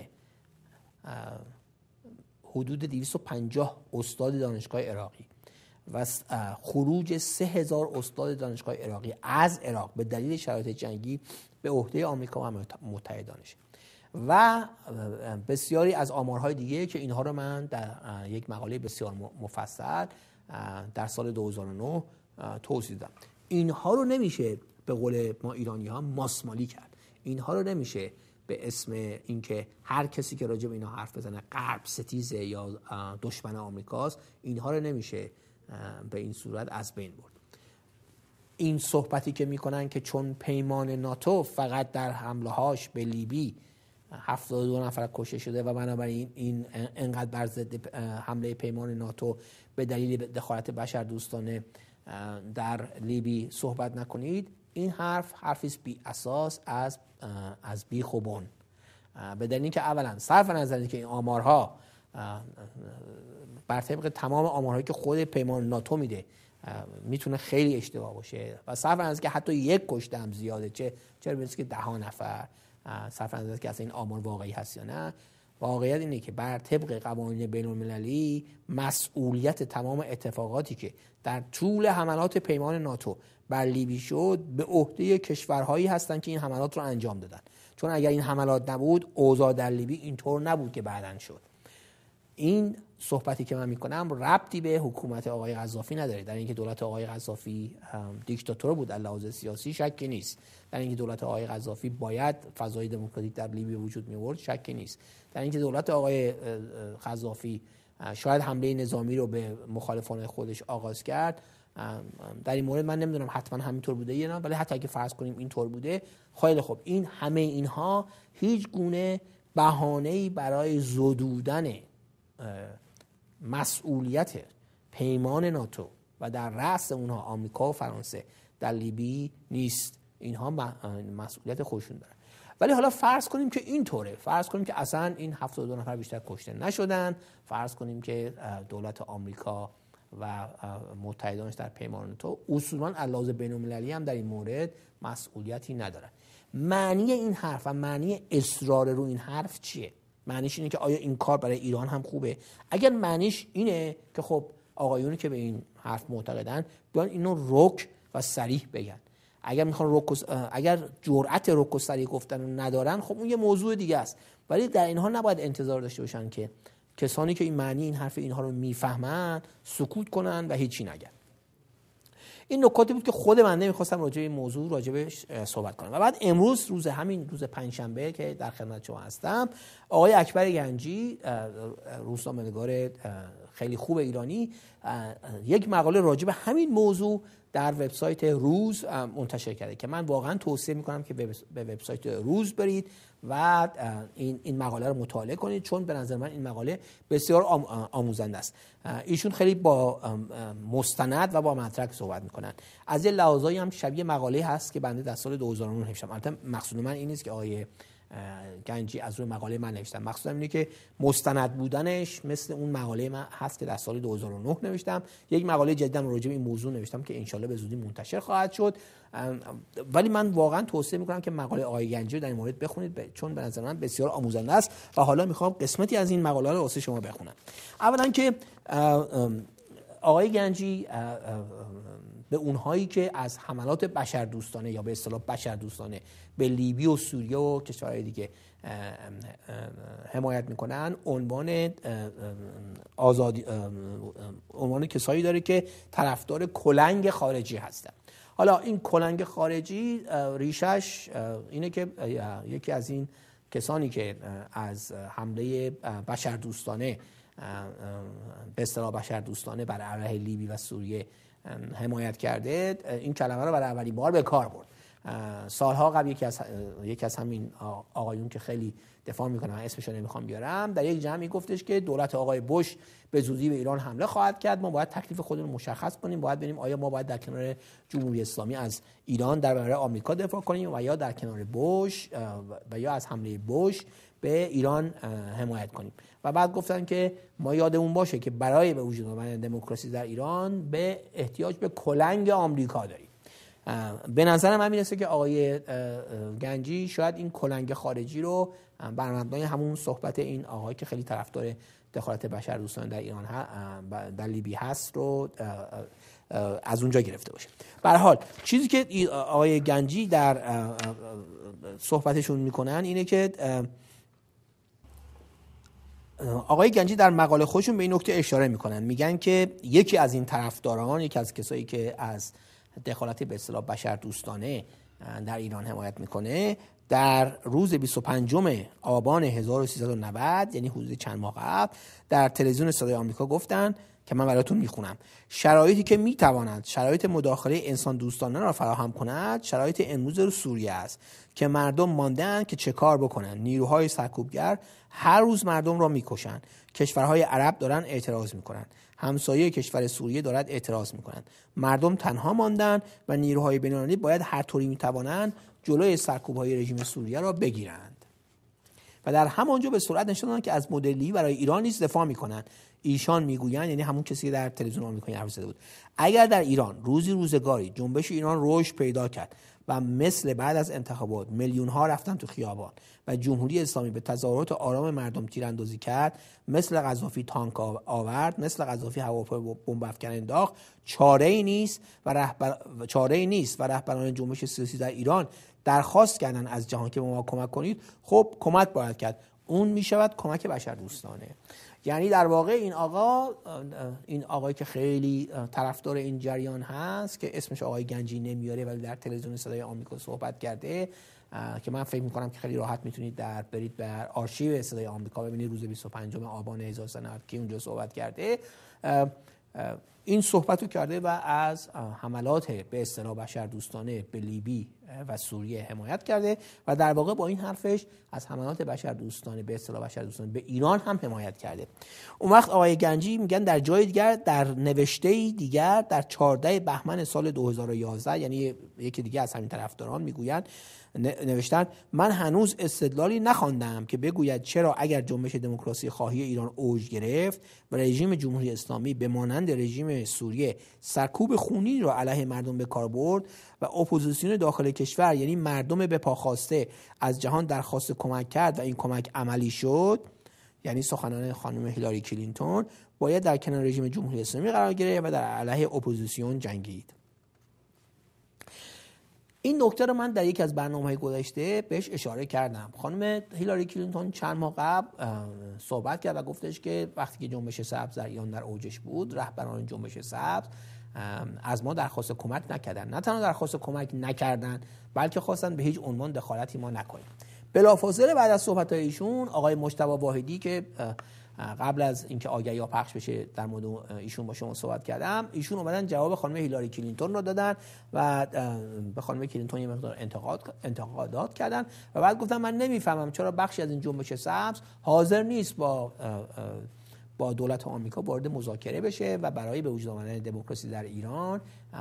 حدود دویست و پنجاه استاد دانشگاه عراقی و خروج سه هزار استاد دانشگاه عراقی از عراق به دلیل شرایط جنگی به عهده آمریکا و متحدانش و بسیاری از آمارهای دیگه که اینها رو من در یک مقاله بسیار مفصل در سال دو هزار و نه توضیح دادم. اینها رو نمیشه به قول ما ایرانی ها ماسمالی کرد. اینها رو نمیشه به اسم اینکه هر کسی که راجع به اینا حرف بزنه غرب ستیزه یا دشمن آمریکاست، اینها رو نمیشه به این صورت از بین برد. این صحبتی که میکنن که چون پیمان ناتو فقط در حملهاش به لیبی هفتاد و دو نفر کشته شده و بنابراین این انقدر بر ضد حمله پیمان ناتو به دلیل دخالت بشردوستانه در لیبی صحبت نکنید، این حرف حرفی است بی اساس از از بیخ و بن. به دلیل اینکه اولا صرف نظر اینکه این آمارها بر طبق تمام آمارهایی که خود پیمان ناتو میده میتونه خیلی اشتباه باشه و صرف نظر که حتی یک کشته هم زیاده، چه چرا میگه که ده ها نفر، صرف نظر که اصلا این آمار واقعی هست یا نه، واقعیت اینه که بر طبق قوانین بین المللی مسئولیت تمام اتفاقاتی که در طول حملات پیمان ناتو بر لیبی شد به عهده کشورهایی هستند که این حملات رو انجام دادن. چون اگر این حملات نبود اوضاع در لیبی اینطور نبود که بعداً شد. این صحبتی که من میکنم ربطی به حکومت آقای قذافی نداره. در اینکه دولت آقای قذافی دیکتاتور بود از لحاظ سیاسی شکی نیست. در اینکه دولت آقای قذافی باید فضای دموکراتیک در لیبی وجود می آورد شکی نیست. در اینکه دولت آقای قذافی شاید حمله نظامی رو به مخالفان خودش آغاز کرد، در این مورد من نمیدونم حتما همینطور بوده یا نه، ولی حتی اگه فرض کنیم اینطور بوده، خیلی خوب، این همه اینها هیچ گونه بهانه‌ای برای زدودن مسئولیت پیمان ناتو و در رأس اونها آمریکا و فرانسه در لیبی نیست. اینها مسئولیت خودشون دارن. ولی حالا فرض کنیم که اینطوره، فرض کنیم که اصلا این هفتاد و دو نفر بیشتر کشته نشدن، فرض کنیم که دولت آمریکا و متحدانش در پیمان ناتو اصولاً علاوه بین‌المللی هم در این مورد مسئولیتی ندارن. معنی این حرف و معنی اصرار رو این حرف چیه؟ معنیش اینه که آیا این کار برای ایران هم خوبه؟ اگر معنیش اینه که خب آقایونی که به این حرف معتقدن بیان اینو رک و صریح بگن. اگر میخوان رک و اگر جرأت رک و صریح گفتن رو ندارن، خب اون یه موضوع دیگه است. ولی در این حال نباید انتظار داشته باشن که کسانی که این معنی این حرف اینها رو میفهمن سکوت کنن و هیچی نگن. این نکاتی بود که خود من نمیخواستم راجع به این موضوع راجع بهش صحبت کنم. و بعد امروز روز همین روز پنجشنبه که در خدمت شما هستم، آقای اکبر گنجی، روزنامه‌نگار خیلی خوب ایرانی، یک مقاله راجع به همین موضوع در وبسایت روز منتشر کرده که من واقعا توصیه میکنم که به وبسایت روز برید و این این مقاله رو مطالعه کنید، چون به نظر من این مقاله بسیار آموزنده است. ایشون خیلی با مستند و با مدرک صحبت میکنن. از یه لحاظایی هم شبیه مقاله هست که بنده در سال دو هزار و نه نوشتم. البته مقصود من این نیست که آقای گنجی از روی مقاله من نوشتم، مقصودم اینه که مستند بودنش مثل اون مقاله من هست که در سال دو هزار و نه نوشتم. یک مقاله جدیدم راجع به این موضوع نوشتم که انشالله به زودی منتشر خواهد شد. ولی من واقعا توصیه میکنم که مقاله آقای گنجی رو در این مورد بخونید، چون به نظر من بسیار آموزنده است و حالا میخوام قسمتی از این مقاله رو واسه شما بخونم. اولا که آقای گنجی به اونهایی که از حملات بشردوستانه یا به اصطلاح بشردوستانه به لیبی و سوریه و کشورهای دیگه حمایت میکنن عنوان آزادی عنوان کسایی داره که طرفدار کلنگ خارجی هستن. حالا این کلنگ خارجی ریشش اینه که یکی از این کسانی که از حمله بشردوستانه به اصطلاح بشردوستانه بر علیه لیبی و سوریه حمایت کرده، این کلمه رو برای اولین بار به کار برد. سالها قبل یکی از یکی از همین آقایون که خیلی دفاع میکنه، من اسمش رو نمیخوام بیارم، در یک جمعی گفتش که دولت آقای بوش به زودی به ایران حمله خواهد کرد، ما باید تکلیف خودمون رو مشخص کنیم، باید ببینیم آیا ما باید در کنار جمهوری اسلامی از ایران در برابر آمریکا دفاع کنیم و یا در کنار بوش و یا از حمله بوش به ایران حمایت کنیم. و بعد گفتن که ما یادمون باشه که برای به وجود آمدن دموکراسی در ایران به احتیاج به کلنگ آمریکا داریم. به نظر من میرسه که آقای گنجی شاید این کلنگ خارجی رو بر مبنای همون صحبت این آقای که خیلی طرفدار دخالت بشردوستانه در ایران در لیبی هست رو از اونجا گرفته باشه. به هر حال چیزی که آقای گنجی در صحبتشون میکنن اینه که آقای گنجی در مقاله خودشون به این نکته اشاره میکنن، میگن که یکی از این طرفداران، یکی از کسایی که از دخالت به اصطلاح بشردوستانه در ایران حمایت میکنه، در روز بیست و پنجم آبان هزار و سیصد و نود یعنی حدود چند ماه قبل در تلویزیون صدای آمریکا گفتن که من براتون میخونم: شرایطی که میتواند شرایط مداخله انسان دوستانه را فراهم کند شرایط امروز سوریه است که مردم مانده‌اند که چه کار بکنن. نیروهای سرکوبگر هر روز مردم را میکشن. کشورهای عرب دارن اعتراض میکنن. همسایه کشور سوریه دارد اعتراض میکنن. مردم تنها ماندن و نیروهای بین‌المللی باید هر طوری میتوانند جلوی سرکوب‌های رژیم سوریه را بگیرند. و در همانجا به سرعت نشان دادند که از مدلی برای ایران نیز دفاع میکنن. ایشان میگویند، یعنی همون کسی که در تلویزیون آمریکایی حرف زده بود، اگر در ایران روزی روزگاری جنبش ایران رشد پیدا کرد و مثل بعد از انتخابات میلیون ها رفتن تو خیابان و جمهوری اسلامی به تظاهرات آرام مردم تیراندازی کرد، مثل قذافی تانک آورد، مثل قذافی هواپیما بمب افکن انداخت، چاره‌ای نیست و رهبر چاره‌ای نیست و رهبران جنبش سیاسی در ایران درخواست کردن از جهان که به ما کمک کنید، خب کمک باید کرد. اون میشود کمک بشردوستانه. یعنی در واقع این آقا این آقایی که خیلی طرفدار این جریان هست که اسمش آقای گنجی نمیاره ولی در تلویزیون صدای آمریکا صحبت کرده، که من فکر میکنم که خیلی راحت میتونید در برید بر آرشیو صدای آمریکا ببینید روز بیست و پنجم آبان هزار و سیصد و نود که اونجا صحبت کرده، این صحبت رو کرده و از حملات به اصطلاح بشردوستانه به لیبی و سوریه حمایت کرده و در واقع با این حرفش از حملات بشردوستانه به اصطلاح بشردوستانه به ایران هم حمایت کرده. اون وقت آقای گنجی میگن در جای دیگر، در نوشته دیگر در چهاردهم بهمن سال دو هزار و یازده، یعنی یکی دیگه از همین طرفداران میگویند، نوشتن: من هنوز استدلالی نخواندم که بگوید چرا اگر جنبش دموکراسی خواهی ایران اوج گرفت و رژیم جمهوری اسلامی به مانند رژیم سوریه سرکوب خونی را علیه مردم به کار برد و اپوزیسیون داخل کشور، یعنی مردم به پا خواسته، از جهان درخواست کمک کرد و این کمک عملی شد، یعنی سخنان خانم هیلاری کلینتون، باید در کنار رژیم جمهوری اسلامی قرار گرفت و در علیه اپوزیسیون جنگید. این نکته رو من در یکی از برنامه‌های گذشته بهش اشاره کردم. خانم هیلاری کلینتون چند ماه قبل صحبت کرد و گفتش که وقتی که جنبش سبز در ایران در اوجش بود، رهبران جنبش سبز از ما درخواست کمک نکردن. نه تنها درخواست کمک نکردن، بلکه خواستن به هیچ عنوان دخالتی ما نکنیم. بلافاصله بعد از صحبت‌های ایشون، آقای مجتبی واحدی که قبل از اینکه آگهی‌ها پخش بشه در مورد ایشون با شما صحبت کردم، ایشون اومدن جواب خانم هیلاری کلینتون رو دادن و به خانم کلینتون یه مقدار انتقاد انتقادات کردن و بعد گفتن من نمیفهمم چرا بخشی از این جنبش سبز حاضر نیست با با دولت آمریکا وارد مذاکره بشه و برای به وجود آمدن دموکراسی در ایران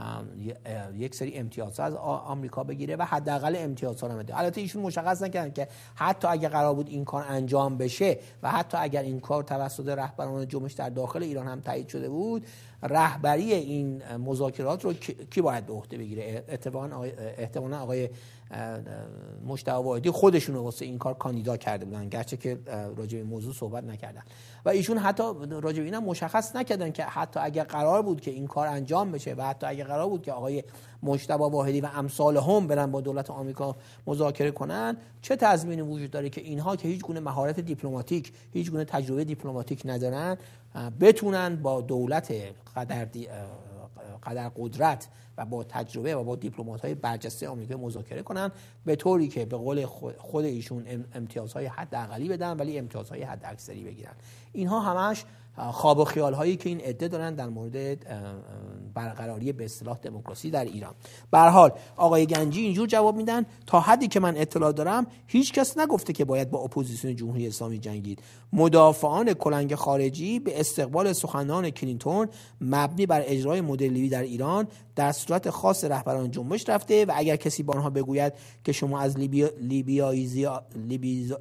یک سری امتیازها از آمریکا بگیره و حداقل امتیازها رو بده. البته ایشون مشخص نکردن که حتی اگر قرار بود این کار انجام بشه و حتی اگر این کار توسط رهبران جنبش در داخل ایران هم تایید شده بود، رهبری این مذاکرات رو کی باید به عهده بگیره؟ احتمالاً آقای مجتبی واحدی خودشون رو واسه این کار کاندیدا کرده بودن، گرچه که راجع به موضوع صحبت نکردن و ایشون حتی راجع به اینم مشخص نکردن که حتی اگر قرار بود که این کار انجام بشه و حتی اگر قرار بود که آقای مجتبی واحدی و امثال هم برن با دولت آمریکا مذاکره کنن، چه تضمینی وجود داره که اینها که هیچ گونه مهارت دیپلماتیک، هیچ گونه تجربه دیپلماتیک ندارن، بتونن با دولت قدر دی... قدر قدرت و با تجربه و با دیپلمات‌های برجسته آمریکا مذاکره کنن به طوری که به قول خود ایشون امتیازهای حداقلی بدن ولی امتیازهای حداکثری بگیرن. اینها همش خواب و خیال هایی که این عده دارن در مورد برقراری به اصطلاح دموکراسی در ایران. به هر حال آقای گنجی اینجور جواب میدن: تا حدی که من اطلاع دارم هیچ کس نگفته که باید با اپوزیسیون جمهوری اسلامی جنگید. مدافعان کلنگ خارجی به استقبال سخنان کلینتون مبنی بر اجرای مدل لیبی در ایران در صورت خاص رهبران جنبش رفته و اگر کسی با آنها بگوید که شما از لیبیا لیبیایی لیبی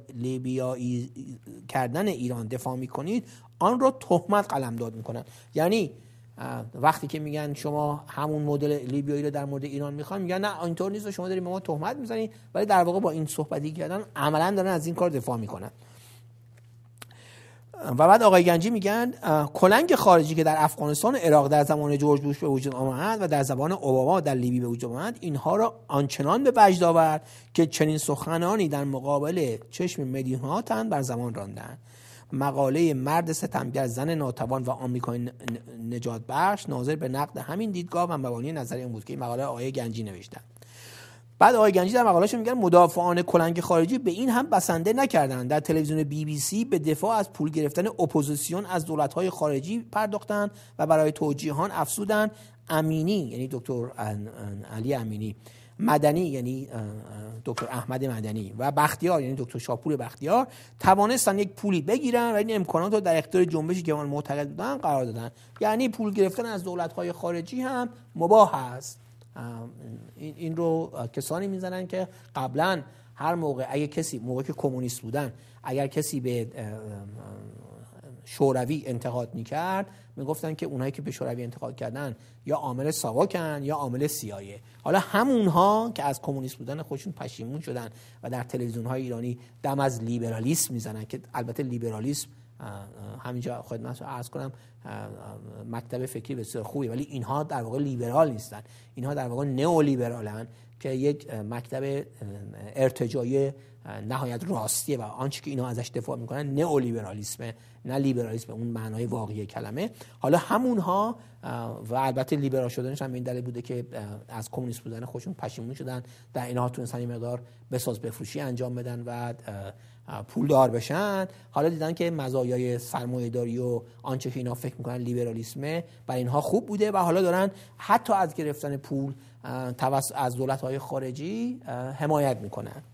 لیبیایی کردن ایران دفاع میکنید، آن را تهمت قلمداد میکنن. یعنی وقتی که میگن شما همون مدل لیبیایی رو در مورد ایران میخوان، میگن نه اینطور نیست و شما دارید به ما تهمت میزنید، ولی در واقع با این صحبتی کردن عملا دارن از این کار دفاع میکنن. و بعد آقای گنجی میگن کلنگ خارجی که در افغانستان و عراق در زمان جورج بوش به وجود آمد و در زمان اوباما در لیبی به وجود آمد، اینها را آنچنان به وجد آورد که چنین سخنانی در مقابل چشم میلیون‌ها تن بر زمان راندند. مقاله مرد ستمگر زن ناتوان و آمریکای نجات بخش ناظر به نقد همین دیدگاه و مبانی نظری بود که این مقاله آقای گنجی نوشتن. بعد آقای گنجی در مقاله‌اش میگن مدافعان کلنگ خارجی به این هم بسنده نکردند. در تلویزیون بی بی سی به دفاع از پول گرفتن اپوزیسیون از دولت‌های خارجی پرداختند و برای توجیهان افزودند امینی یعنی دکتر علی امینی، مدنی یعنی دکتر احمد مدنی و بختیار یعنی دکتر شاپور بختیار توانستن یک پولی بگیرن و این امکانات رو در اختیار جنبشی که آن معتقد بودن قرار دادن. یعنی پول گرفتن از دولت‌های خارجی هم مباح است. این رو کسانی میزنن که قبلا هر موقع اگه کسی موقع که کمونیست بودن اگر کسی به شوروی انتقاد میکرد میگفتن که اونایی که به شوروی انتقاد کردن یا عامل ساواکن یا عامل سیایه. حالا همونها که از کمونیست بودن خودشون پشیمون شدن و در تلویزیون‌های ایرانی دم از لیبرالیسم میزنن که البته لیبرالیسم همینجا خدمتتون عرض کنم مکتب فکری بسیار خوبی، ولی اینها در واقع لیبرال نیستن، اینها در واقع نئولیبرالن که یک مکتب ارتجاعی نهایت راستیه و آنچه که اینا ازش دفاع میکنن نئولیبرالیسمه، نه لیبرالیسم اون معنای واقعی کلمه. حالا همونها و البته لیبرال شدنش هم این دلیل بوده که از کمونیست بودن خودشون پشیمون شدن، در اینها تونستن این مقدار بساز بفروشی انجام بدن و پولدار بشن. حالا دیدن که مزایای سرمایه‌داری و آنچه که اینا فکر میکنن لیبرالیسمه برای اینها خوب بوده و حالا دارن حتی از گرفتن پول توسط از دولت‌های خارجی حمایت میکنن.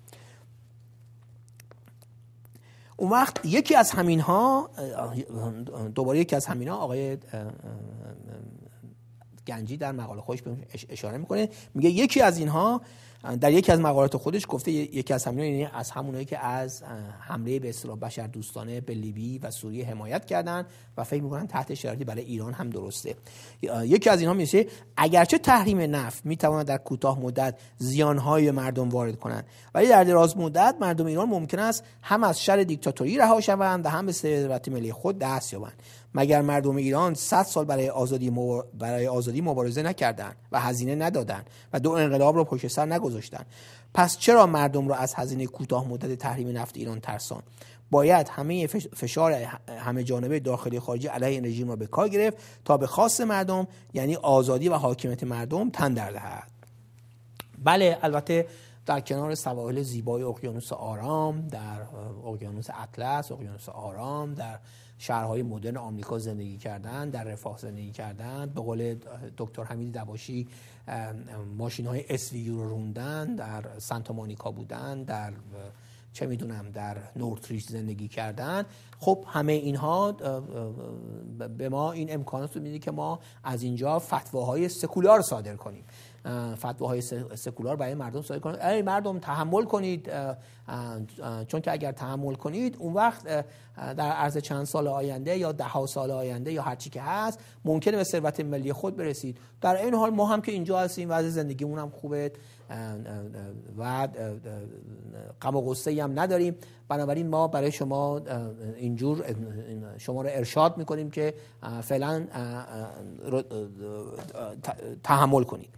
اون وقت یکی از همینها دوباره یکی از همینها آقای گنجی در مقاله خودش به اشاره میکنه، میگه یکی از اینها در یکی از مقالات خودش گفته یکی از همینها یعنی از همونایی که از حمله به اصطلاح بشردوستانه به لیبی و سوریه حمایت کردن و فکر میکنن تحت شرایطی برای ایران هم درسته. یکی از اینها میگه اگرچه تحریم نفت میتواند در کوتاه مدت زیانهای مردم وارد کنند، ولی در دراز مدت مردم ایران ممکن است هم از شر دیکتاتوری رها شوند و هم به ثروت ملی خود دست یابند. مگر مردم ایران صد سال برای آزادی مبار... برای آزادی مبارزه نکردند و هزینه ندادند و دو انقلاب را پشت سر نگذاشتند؟ پس چرا مردم را از هزینه کوتاه مدت تحریم نفت ایران ترساند؟ باید همه فشار همه جانبه داخلی خارجی علیه این رژیم را به کار گرفت تا به خواست مردم یعنی آزادی و حاکمیت مردم تن در دهد. بله البته در کنار سواحل زیبای اقیانوس آرام، در اقیانوس اطلس، اقیانوس آرام، در شهرهای مدرن آمریکا زندگی کردن، در رفاه زندگی کردن، به قول دکتر حمید دباشی ماشین‌های اس وی رو روندن، در سانتا مونیکا بودن، در چه میدونم در نورتریچ زندگی کردن. خب همه اینها به ما این امکانات رو میده که ما از اینجا فتواهای سکولار صادر کنیم، فتواهای سکولار برای مردم صادر کنید. ای مردم تحمل کنید، چون که اگر تحمل کنید اون وقت در عرض چند سال آینده یا ده ها سال آینده یا هر چی که هست ممکنه به ثروت ملی خود برسید. در این حال ما هم که اینجا هستیم وضع زندگیمون هم خوبه و غم و غصه‌ای هم نداریم، بنابراین ما برای شما اینجور شما رو ارشاد میکنیم که فعلا تحمل کنید.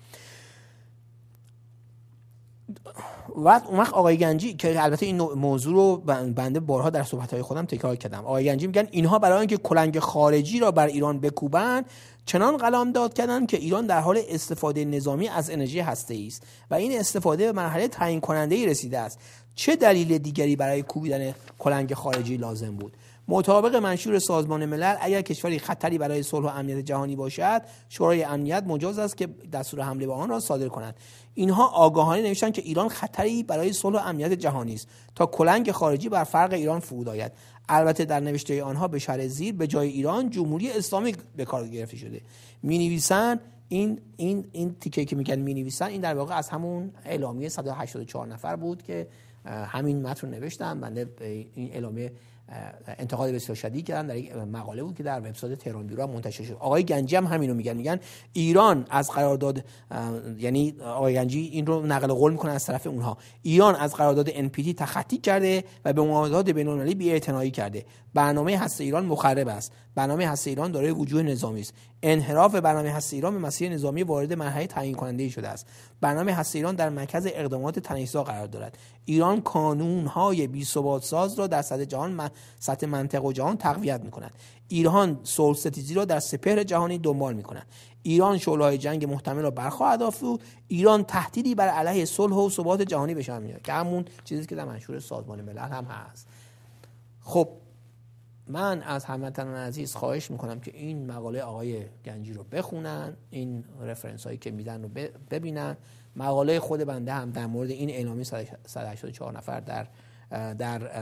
و اون وقت آقای گنجی که البته این موضوع رو بنده بارها در صحبت‌های خودم تکرار کردم، آقای گنجی میگن اینها برای اینکه کلنگ خارجی را بر ایران بکوبند چنان قلمداد کردند که ایران در حال استفاده نظامی از انرژی هسته‌ای است و این استفاده به مرحله تعیین کننده‌ای رسیده است. چه دلیل دیگری برای کوبیدن کلنگ خارجی لازم بود؟ مطابق منشور سازمان ملل اگر کشوری خطری برای صلح و امنیت جهانی باشد، شورای امنیت مجاز است که دستور حمله به آن را صادر کند. اینها آگاهانه نوشتند که ایران خطری برای صلح و امنیت جهانی است تا کلنگ خارجی بر فرق ایران فرود آید. البته در نوشته آنها به شرح زیر به جای ایران جمهوری اسلامی به کار گرفته شده. می‌نویسند این این این تیکه که میگن می‌نویسن این در واقع از همون اعلامیه صد و هشتاد و چهار نفر بود که همین متن رو نوشتم. بنده این اعلامیه انتقاد بسیار شدید کردن در یک مقاله بود که در وبسایت تهران بیرو منتشر شد. آقای گنجی هم همین رو میگن، میگن ایران از قرارداد، یعنی آقای گنجی این رو نقل قول میکنه از طرف اونها، ایران از قرارداد ان پی تی تخطی کرده و به معاهدات بین‌المللی بی‌اعتنایی کرده. برنامه هسته ایران مخرب است. برنامه هسته ایران دارای وجوه نظامی است. انحراف برنامه هسته ایران به مسیر نظامی وارد مرحله تعیین کننده شده است. برنامه هسته ایران در مرکز اقدامات تنش‌زا قرار دارد. ایران کانون‌های بی‌ثبات ساز را در سطح جهان، سطح منطقه و جهان تقویت می‌کند. ایران صلح ستیزی را در سپهر جهانی دنبال می‌کند. ایران شعله‌های جنگ محتمل را برخواهد افزود. ایران تهدیدی بر علیه صلح و ثبات جهانی به شمار می‌آید، که همون چیزی که در منشور سازمان ملل هم هست. خب من از هموطنان عزیز خواهش میکنم که این مقاله آقای گنجی رو بخونن، این رفرنس هایی که میدن رو ببینن. مقاله خود بنده هم در مورد این اعلامیه صد و هشتاد و چهار نفر در در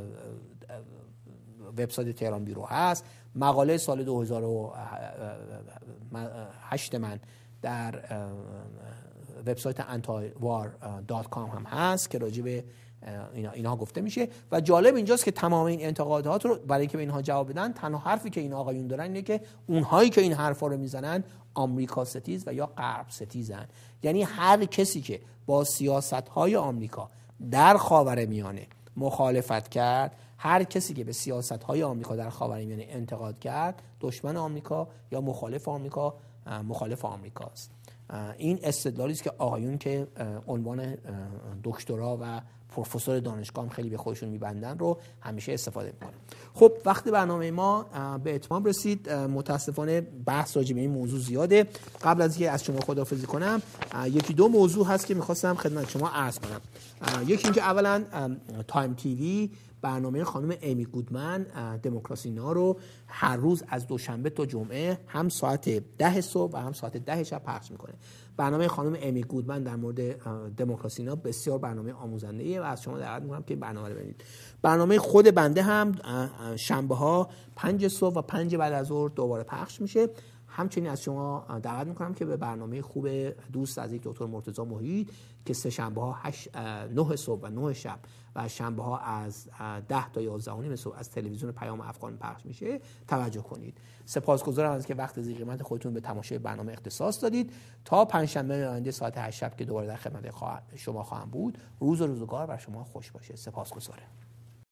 وبسایت تهران بیرو هست. مقاله سال دو هزار و هشت من در وبسایت انتیوار دات کام هم هست که راجع به اینا اینها گفته میشه. و جالب اینجاست که تمام این انتقادات رو برای اینکه به اینها جواب بدن، تنها حرفی که این آقایون دارن اینه که اونهایی که این حرفا رو میزنن آمریکا ستیز و یا غرب ستیزن. یعنی هر کسی که با سیاست‌های آمریکا در خاورمیانه مخالفت کرد، هر کسی که به سیاست‌های آمریکا در خاورمیانه انتقاد کرد، دشمن آمریکا یا مخالف آمریکا مخالف آمریکاست. این استدلالی است که آقایون که عنوان دکترا و پروفسور دانشگاه هم خیلی به خودشون میبندن رو همیشه استفاده میکنن. خب وقت برنامه ما به اتمام رسید. متاسفانه بحث راجع به این موضوع زیاده. قبل از اینکه از شما خداحافظی کنم، یکی دو موضوع هست که میخواستم خدمت شما عرض کنم. یکی اینکه اولا تایم تیوی برنامه خانم امی گودمن دموکراسی نا رو هر روز از دوشنبه تا جمعه هم ساعت ده صبح و هم ساعت ده شب پخش میکنه. برنامه خانم امی گودمن در مورد دموکراسی نا بسیار برنامه آموزنده‌ایه و از شما دعوت میکنم که برنامه رو ببینید. برنامه خود بنده هم شنبه ها پنج صبح و پنج بعد از ظهر دوباره پخش میشه. همچنین از شما دعوت میکنم که به برنامه خوب دوست از یک دکتر مرتضی محیط که سه شنبه ها نه صبح و نه شب و شنبه ها از ده تا یازده و نیم صبح از تلویزیون پیام افغان پخش میشه توجه کنید. سپاسگزارم از که وقت ذی قیمت خودتون به تماشای برنامه اختصاص دادید. تا پنجشنبه آینده ساعت هشت شب که دوباره در خدمت شما خواهم بود. روز و روزگار بر شما خوش باشه. سپاسگزارم.